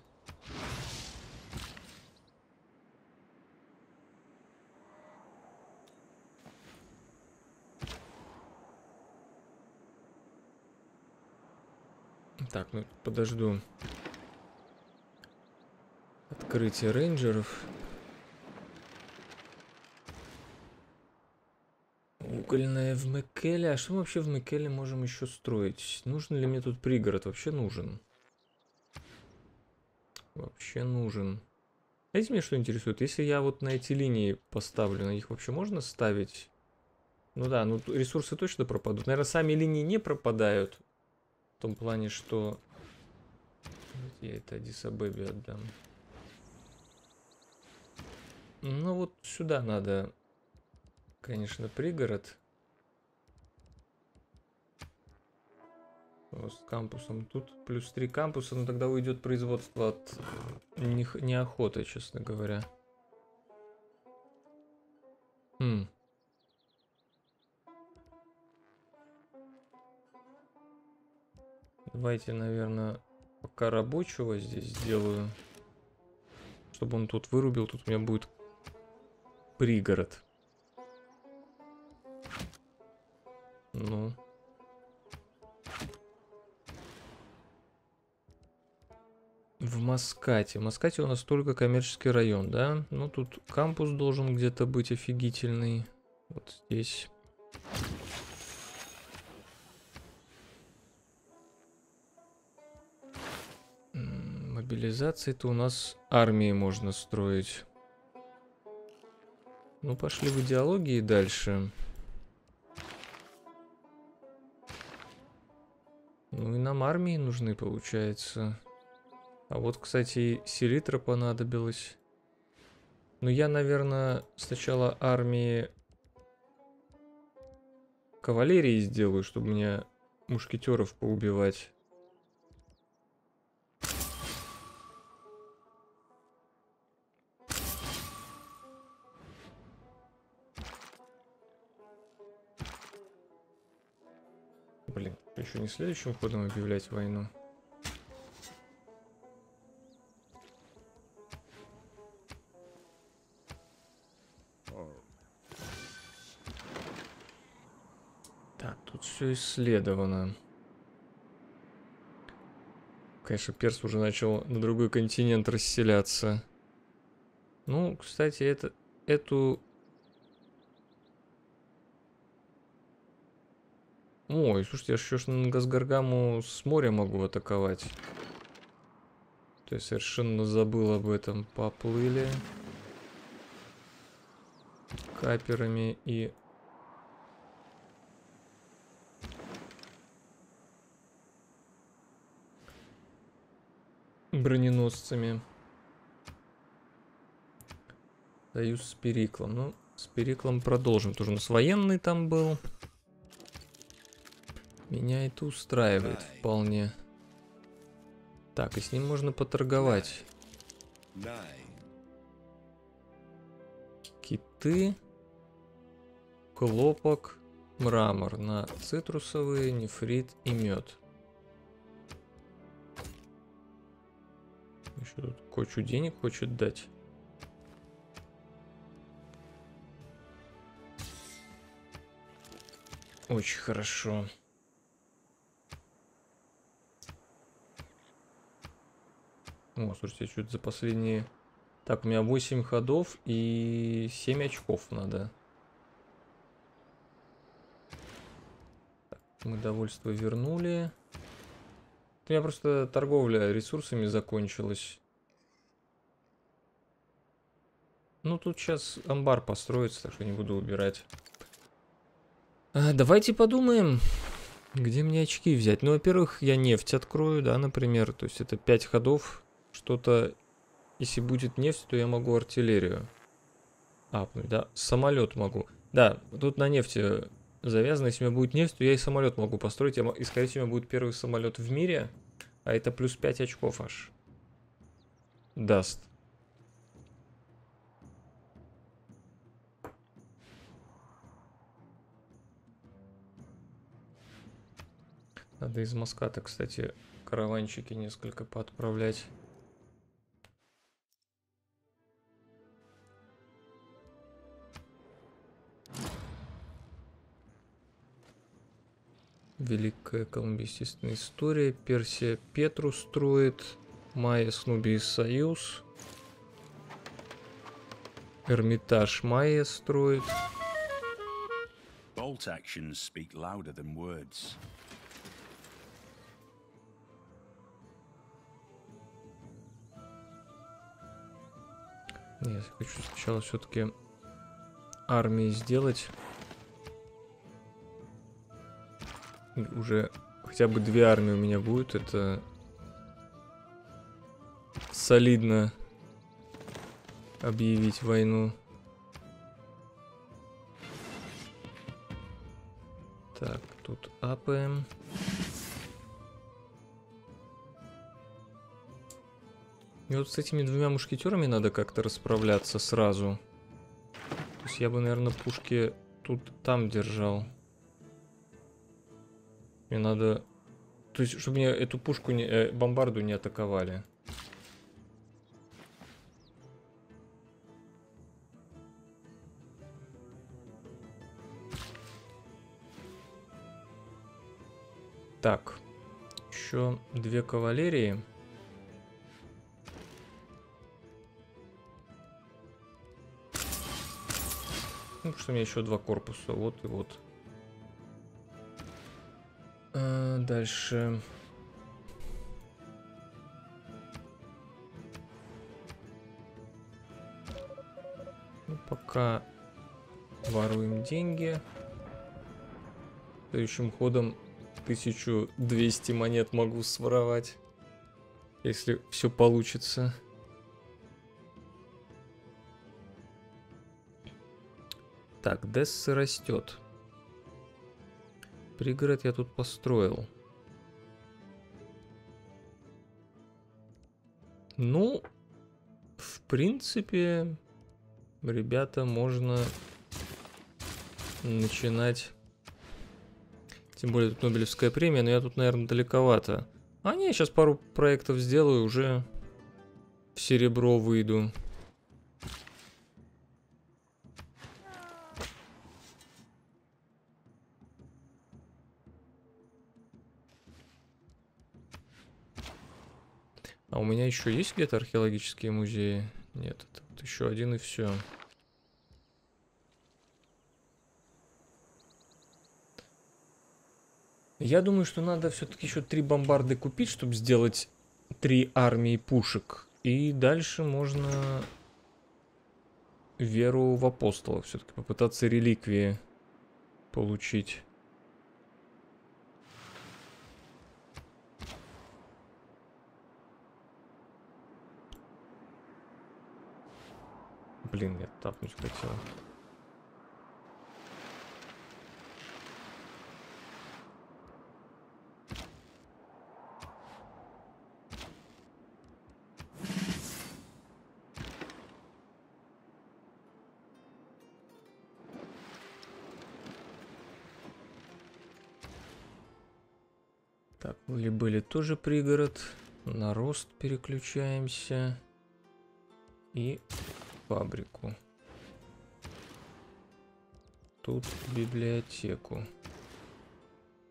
Так, ну подожду. Открытие рейнджеров. Угольная в Меккеле. А что мы вообще в Меккеле можем еще строить? Нужен ли мне тут пригород? Вообще нужен. Вообще нужен. Знаете, меня что интересует? Если я вот на эти линии поставлю, на них вообще можно ставить? Ну да, ну ресурсы точно пропадут. Наверное, сами линии не пропадают. В том плане, что... Я это Адис-Абебе отдам. Ну вот сюда надо, конечно, пригород. Вот с кампусом. Тут плюс три кампуса, но тогда уйдет производство от них неохоты, честно говоря. Хм. Давайте, наверное, пока рабочего здесь сделаю. Чтобы он тут вырубил. Тут у меня будет пригород. Ну. В Маскате. В Маскате у нас только коммерческий район, да? Ну, тут кампус должен где-то быть офигительный. Вот здесь. Мобилизации-то у нас армии можно строить. Ну, пошли в идеологии дальше. Ну, и нам армии нужны, получается. А вот, кстати, селитра понадобилась. Но я, наверное, сначала армии кавалерии сделаю, чтобы мне мушкетеров поубивать. Блин, еще не следующим ходом объявлять войну. Так, тут все исследовано. Конечно, перс уже начал на другой континент расселяться. Ну, кстати, это, эту... Ой, слушайте, я еще ж на Газгаргаму с моря могу атаковать. То есть совершенно забыл об этом. Поплыли. Каперами и... броненосцами. Союз с Периклом. Ну, с Периклом продолжим. Тоже у нас военный там был. Меня это устраивает вполне. Так, и с ним можно поторговать. Киты. Хлопок. Мрамор на цитрусовые, нефрит и мед. Еще тут кучу денег хочет дать. Очень хорошо. О, О, слушайте, что-то за последние... Так, у меня восемь ходов и семь очков надо. Так, мы довольство вернули. У меня просто торговля ресурсами закончилась. Ну, тут сейчас амбар построится, так что не буду убирать. А, давайте подумаем, где мне очки взять. Ну, во-первых, я нефть открою, да, например. То есть это пять ходов. Что-то, если будет нефть, то я могу артиллерию апнуть, да. Самолет могу. Да, тут на нефти завязано. Если у меня будет нефть, то я и самолет могу построить. Я, и, скорее всего, у меня будет первый самолет в мире. А это плюс пять очков аж даст. Надо из Маската, кстати, караванчики несколько поотправлять. Великая колумбийская история. Персия Петру строит. Майя с Нубией союз. Эрмитаж Майя строит. Bolt actions speak louder than words. Я хочу сначала все-таки армии сделать. Уже хотя бы две армии у меня будет. Это солидно объявить войну. Так, тут АПМ. И вот с этими двумя мушкетерами надо как-то расправляться сразу. То есть я бы, наверное, пушки тут там держал. Мне надо... То есть, чтобы мне эту пушку, не, э, бомбарду не атаковали. Так. Еще две кавалерии. Ну, что у меня еще два корпуса. Вот и вот. А, дальше. Ну, пока воруем деньги. Следующим ходом тысячу двести монет могу своровать. Если все получится. Так, Десса растет. Пригород я тут построил. Ну, в принципе, ребята, можно начинать. Тем более тут Нобелевская премия, но я тут, наверное, далековато. А не, сейчас пару проектов сделаю, уже в серебро выйду. А у меня еще есть где-то археологические музеи? Нет, это вот еще один и все. Я думаю, что надо все-таки еще три бомбарды купить, чтобы сделать три армии пушек. И дальше можно веру в апостолов все-таки попытаться реликвии получить. Блин, я тапнуть хотел. Так, были-были тоже пригород. На рост переключаемся. И фабрику. Тут библиотеку.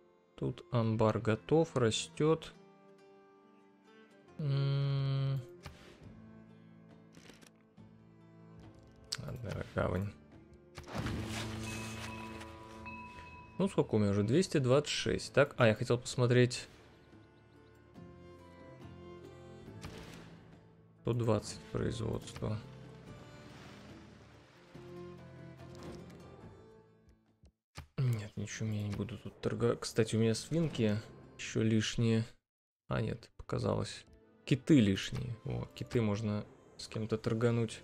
Тут амбар готов, растет. М-м- Наверное, гавань. Ну, сколько у меня уже? двести двадцать шесть. Так, а, я хотел посмотреть... сто двадцать производства. Нет, ничего, я не буду тут торговать. Кстати, у меня свинки еще лишние. А, нет, показалось. Киты лишние. О, киты можно с кем-то торгануть.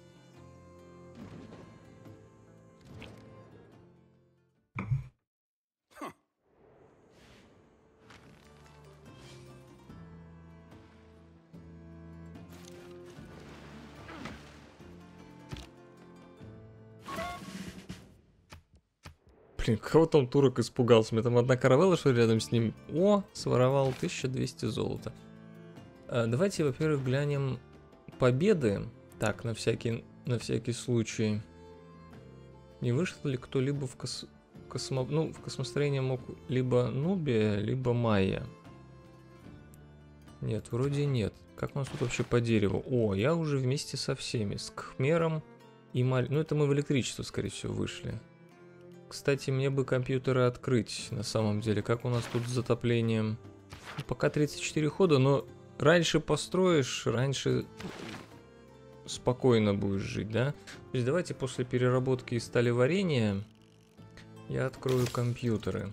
Блин, кого там турок испугался? У меня там одна каравелла, что ли, рядом с ним. О, своровал тысяча двести золота. А, давайте, во-первых, глянем победы. Так, на всякий, на всякий случай. Не вышел ли кто-либо в, кос... космо... ну, в космостроение мог либо Нубия, либо Майя? Нет, вроде нет. Как у нас тут вообще по дереву? О, я уже вместе со всеми. С Кхмером и Маль... Ну, это мы в электричество, скорее всего, вышли. Кстати, мне бы компьютеры открыть, на самом деле. Как у нас тут с затоплением? Ну, пока тридцать четыре хода, но раньше построишь, раньше спокойно будешь жить, да? То есть давайте после переработки и сталеварения я открою компьютеры.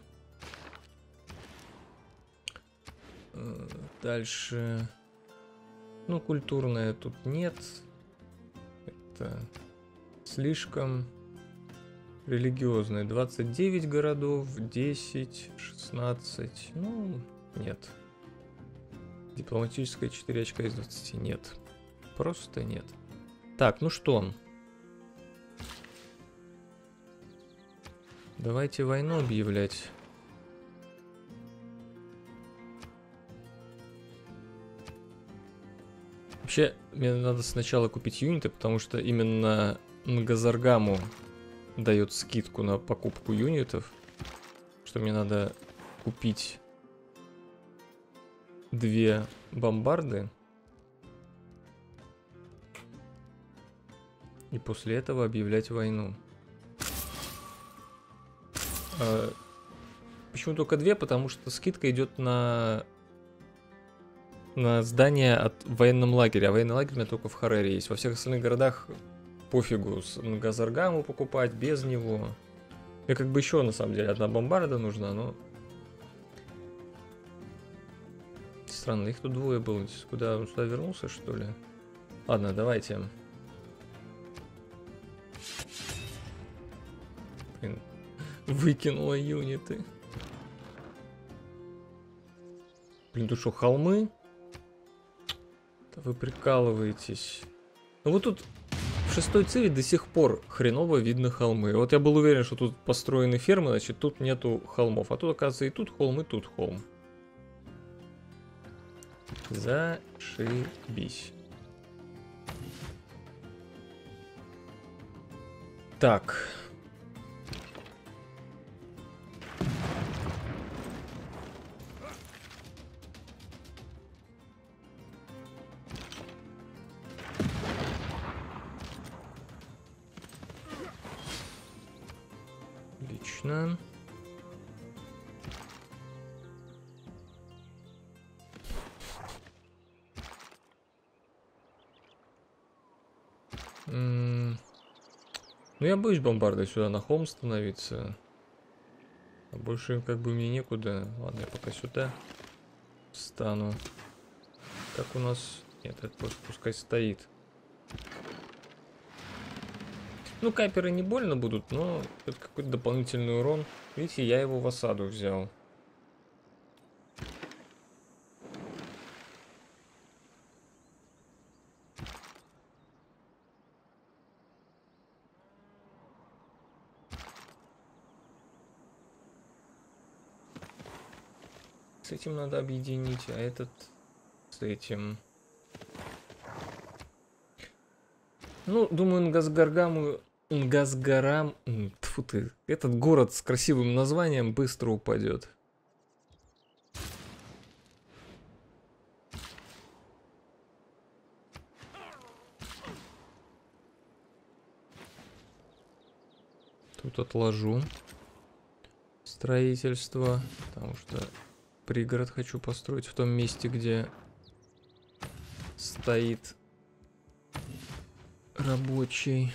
Дальше... Ну, культурное тут нет. Это слишком... Религиозные двадцать девять городов, десять, шестнадцать, ну, нет. Дипломатическая четыре очка из двадцати, нет. Просто нет. Так, ну что? Давайте войну объявлять. Вообще, мне надо сначала купить юниты, потому что именно Нгазаргаму дает скидку на покупку юнитов, что мне надо купить две бомбарды и после этого объявлять войну. А, почему только две? Потому что скидка идет на на здание от военном лагере, а военный лагерь у меня только в Харере есть. Во всех остальных городах пофигу, с Нгазаргаму покупать, без него. Мне как бы еще, на самом деле, одна бомбарда нужна, но... Странно, их тут двое было. Куда он сюда вернулся, что ли? Ладно, давайте. Блин, выкинула юниты. Блин, тут что, холмы? Да вы прикалываетесь. Ну вот тут... В шестой циве до сих пор хреново видно холмы. Вот я был уверен, что тут построены фермы, значит тут нету холмов. А тут, оказывается, и тут холм, и тут холм. Зашибись. Так. Отлично. М-м- ну я боюсь бомбардой сюда на холм становиться. А больше как бы мне некуда. Ладно, я пока сюда встану. Как у нас... Нет, это просто пускай стоит. Ну, каперы не больно будут, но это какой-то дополнительный урон. Видите, я его в осаду взял. С этим надо объединить, а этот с этим. Ну, думаю, Нгазгаргаму... Нгазгарам... Тьфу ты. Этот город с красивым названием быстро упадет. Тут отложу строительство, потому что пригород хочу построить в том месте, где стоит рабочий.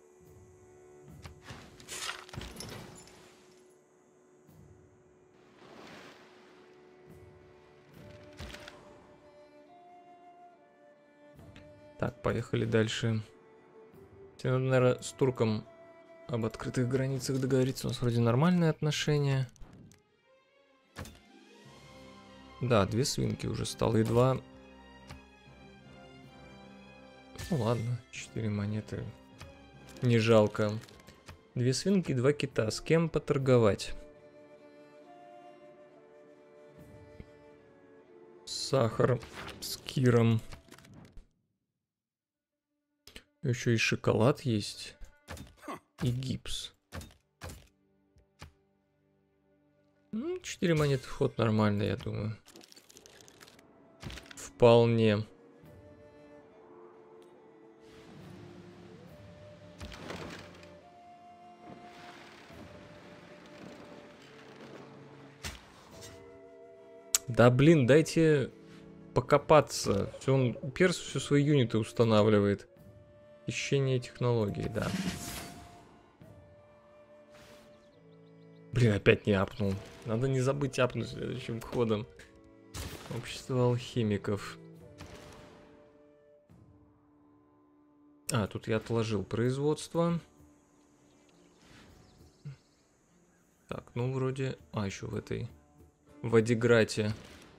Так, поехали дальше. Тебе надо, наверное, с турком об открытых границах договориться. У нас вроде нормальные отношения. Да, две свинки уже стало, и два. Ну ладно, четыре монеты. Не жалко. Две свинки, два кита. С кем поторговать? Сахар с Киром. Еще и шоколад есть. И гипс. Ну, четыре монеты вход нормально, я думаю. Вполне. Да блин, дайте покопаться. Все, он перс все свои юниты устанавливает. Хищение технологий, да. Блин, опять не апнул. Надо не забыть апнуть следующим ходом. Общество алхимиков. А, тут я отложил производство. Так, ну вроде... А, еще в этой... В Адиграте.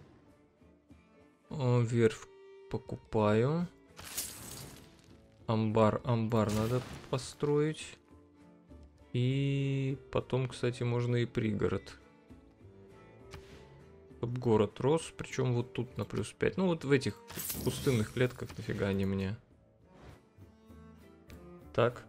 О, верфь покупаю. Амбар, амбар надо построить. И потом, кстати, можно и пригород. Чтоб город рос, причем вот тут на плюс пять. Ну вот в этих пустынных клетках нафига они мне. Так.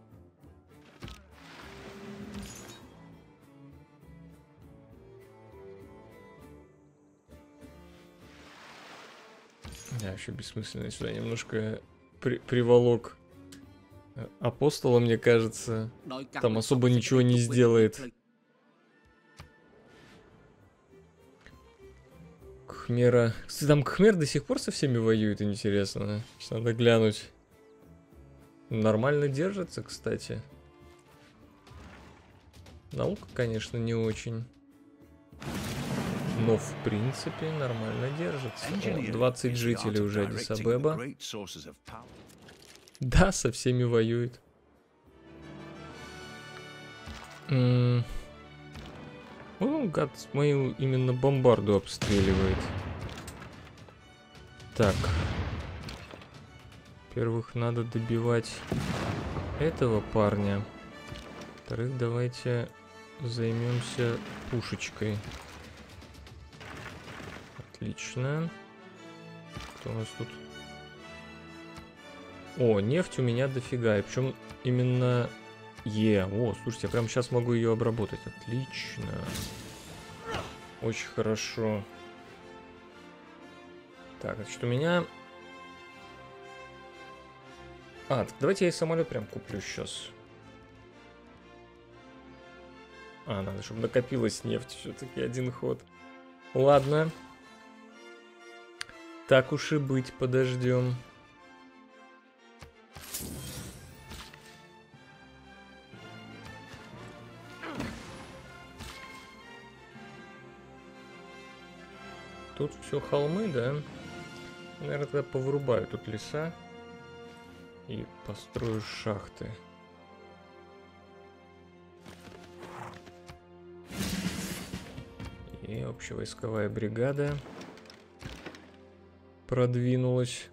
Я вообще бессмысленно сюда немножко при приволок апостола, мне кажется. Там особо ничего не сделает. Кхмера. Кстати, там Кхмер до сих пор со всеми воюет, интересно. Сейчас надо глянуть. Нормально держится, кстати. Наука, конечно, не очень. Но, в принципе, нормально держится. О, двадцать жителей уже Адис-Абеба. Да, со всеми воюет. М-м. О, гад мою именно бомбарду обстреливает. Так. Во-первых, надо добивать этого парня. Во-вторых, давайте займемся пушечкой. Отлично. Что у нас тут? О, нефть у меня дофига. И причем именно... Е. О, слушайте, я прямо сейчас могу ее обработать. Отлично. Очень хорошо. Так, значит, у меня... А, давайте я и самолет прям куплю сейчас. А, надо, чтобы накопилась нефть. Все-таки один ход. Ладно. Так уж и быть, подождем. Тут все холмы, да? Наверное, тогда повырубаю тут леса и построю шахты. И общевойсковая бригада продвинулась.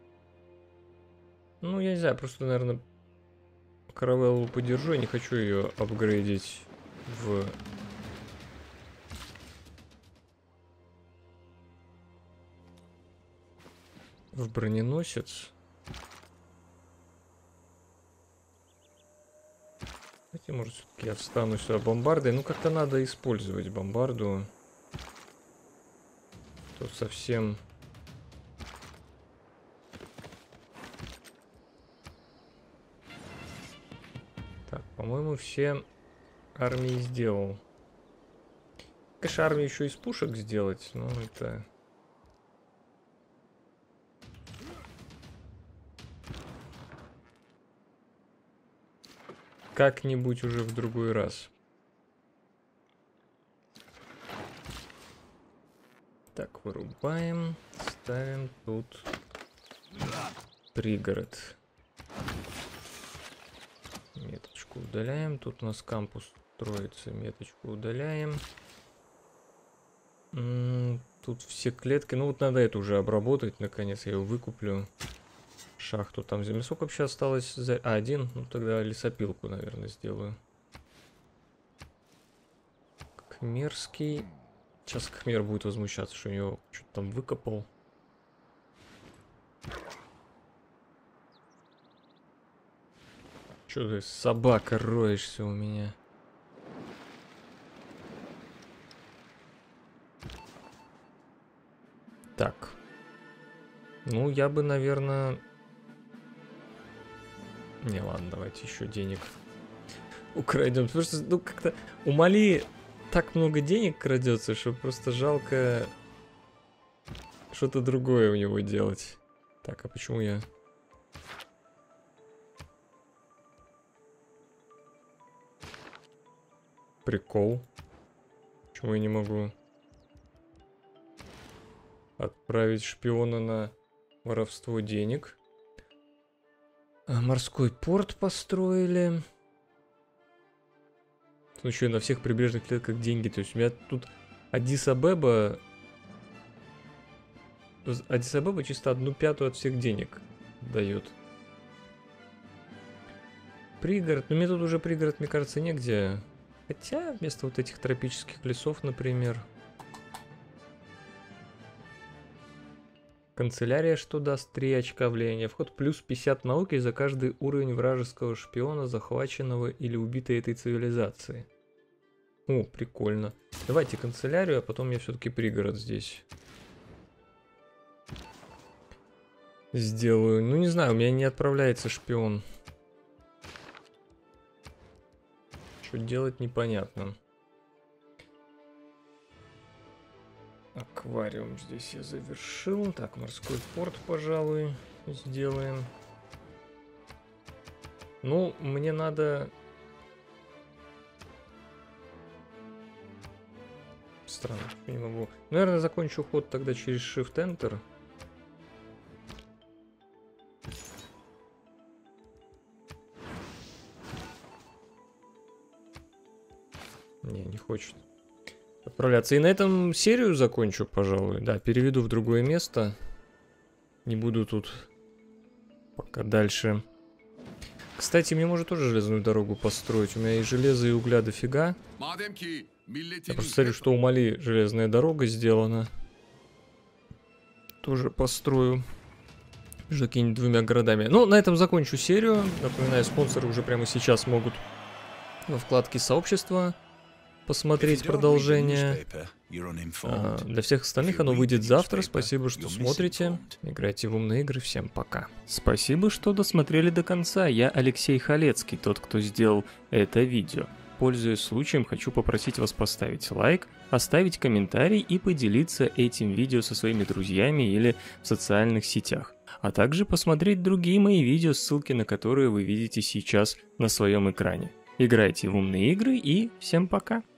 Ну, я не знаю, просто, наверное, Каравеллу подержу. Я не хочу ее апгрейдить в... в броненосец. Давайте, может, все-таки я встану сюда бомбардой. Ну, как-то надо использовать бомбарду. Тут совсем... Так, по-моему, все армии сделал. Конечно, армию еще из пушек сделать, но это... Как-нибудь уже в другой раз. Так, вырубаем. Ставим тут пригород. Меточку удаляем. Тут у нас кампус строится. Меточку удаляем. М-м, тут все клетки. Ну вот надо это уже обработать. Наконец я ее выкуплю. Шахту там земли. Сколько вообще осталось? За... А, один? Ну тогда лесопилку, наверное, сделаю. Кхмерский. Сейчас Кхмер будет возмущаться, что у него что-то там выкопал. Что ты, собака, роешься у меня? Так. Ну, я бы, наверное... Не, ладно, давайте еще денег украдем. Потому что, ну, как-то у Мали так много денег крадется, что просто жалко что-то другое у него делать. Так, а почему я... Прикол. Почему я не могу отправить шпиона на воровство денег? А, морской порт построили. Ну еще на всех прибрежных клетках деньги. То есть у меня тут Аддис-Абеба... Аддис-Абеба чисто одну пятую от всех денег дает. Пригород. Ну мне тут уже пригород, мне кажется, негде. Хотя вместо вот этих тропических лесов, например. Канцелярия что даст? три очка влияния. Вход плюс пятьдесят науки за каждый уровень вражеского шпиона, захваченного или убитой этой цивилизации. О, прикольно. Давайте канцелярию, а потом я все-таки пригород здесь сделаю. Ну не знаю, у меня не отправляется шпион. Что делать, непонятно. Аквариум здесь я завершил. Так, морской порт, пожалуй, сделаем. Ну, мне надо... Странно, не могу. Наверное, закончу ход тогда через Shift-Enter. Не, не хочет отправляться. И на этом серию закончу, пожалуй. Да, переведу в другое место. Не буду тут пока дальше. Кстати, мне может тоже железную дорогу построить. У меня и железа, и угля дофига. Я просто смотрю, что у Мали железная дорога сделана. Тоже построю. Между какими-нибудь двумя городами. Ну, на этом закончу серию. Напоминаю, спонсоры уже прямо сейчас могут во вкладке сообщества посмотреть продолжение. А, для всех остальных оно выйдет завтра. Спасибо, что смотрите. Играйте в умные игры. Всем пока. Спасибо, что досмотрели до конца. Я Алексей Халецкий, тот, кто сделал это видео. Пользуясь случаем, хочу попросить вас поставить лайк, оставить комментарий и поделиться этим видео со своими друзьями или в социальных сетях. А также посмотреть другие мои видео, ссылки на которые вы видите сейчас на своем экране. Играйте в умные игры и всем пока!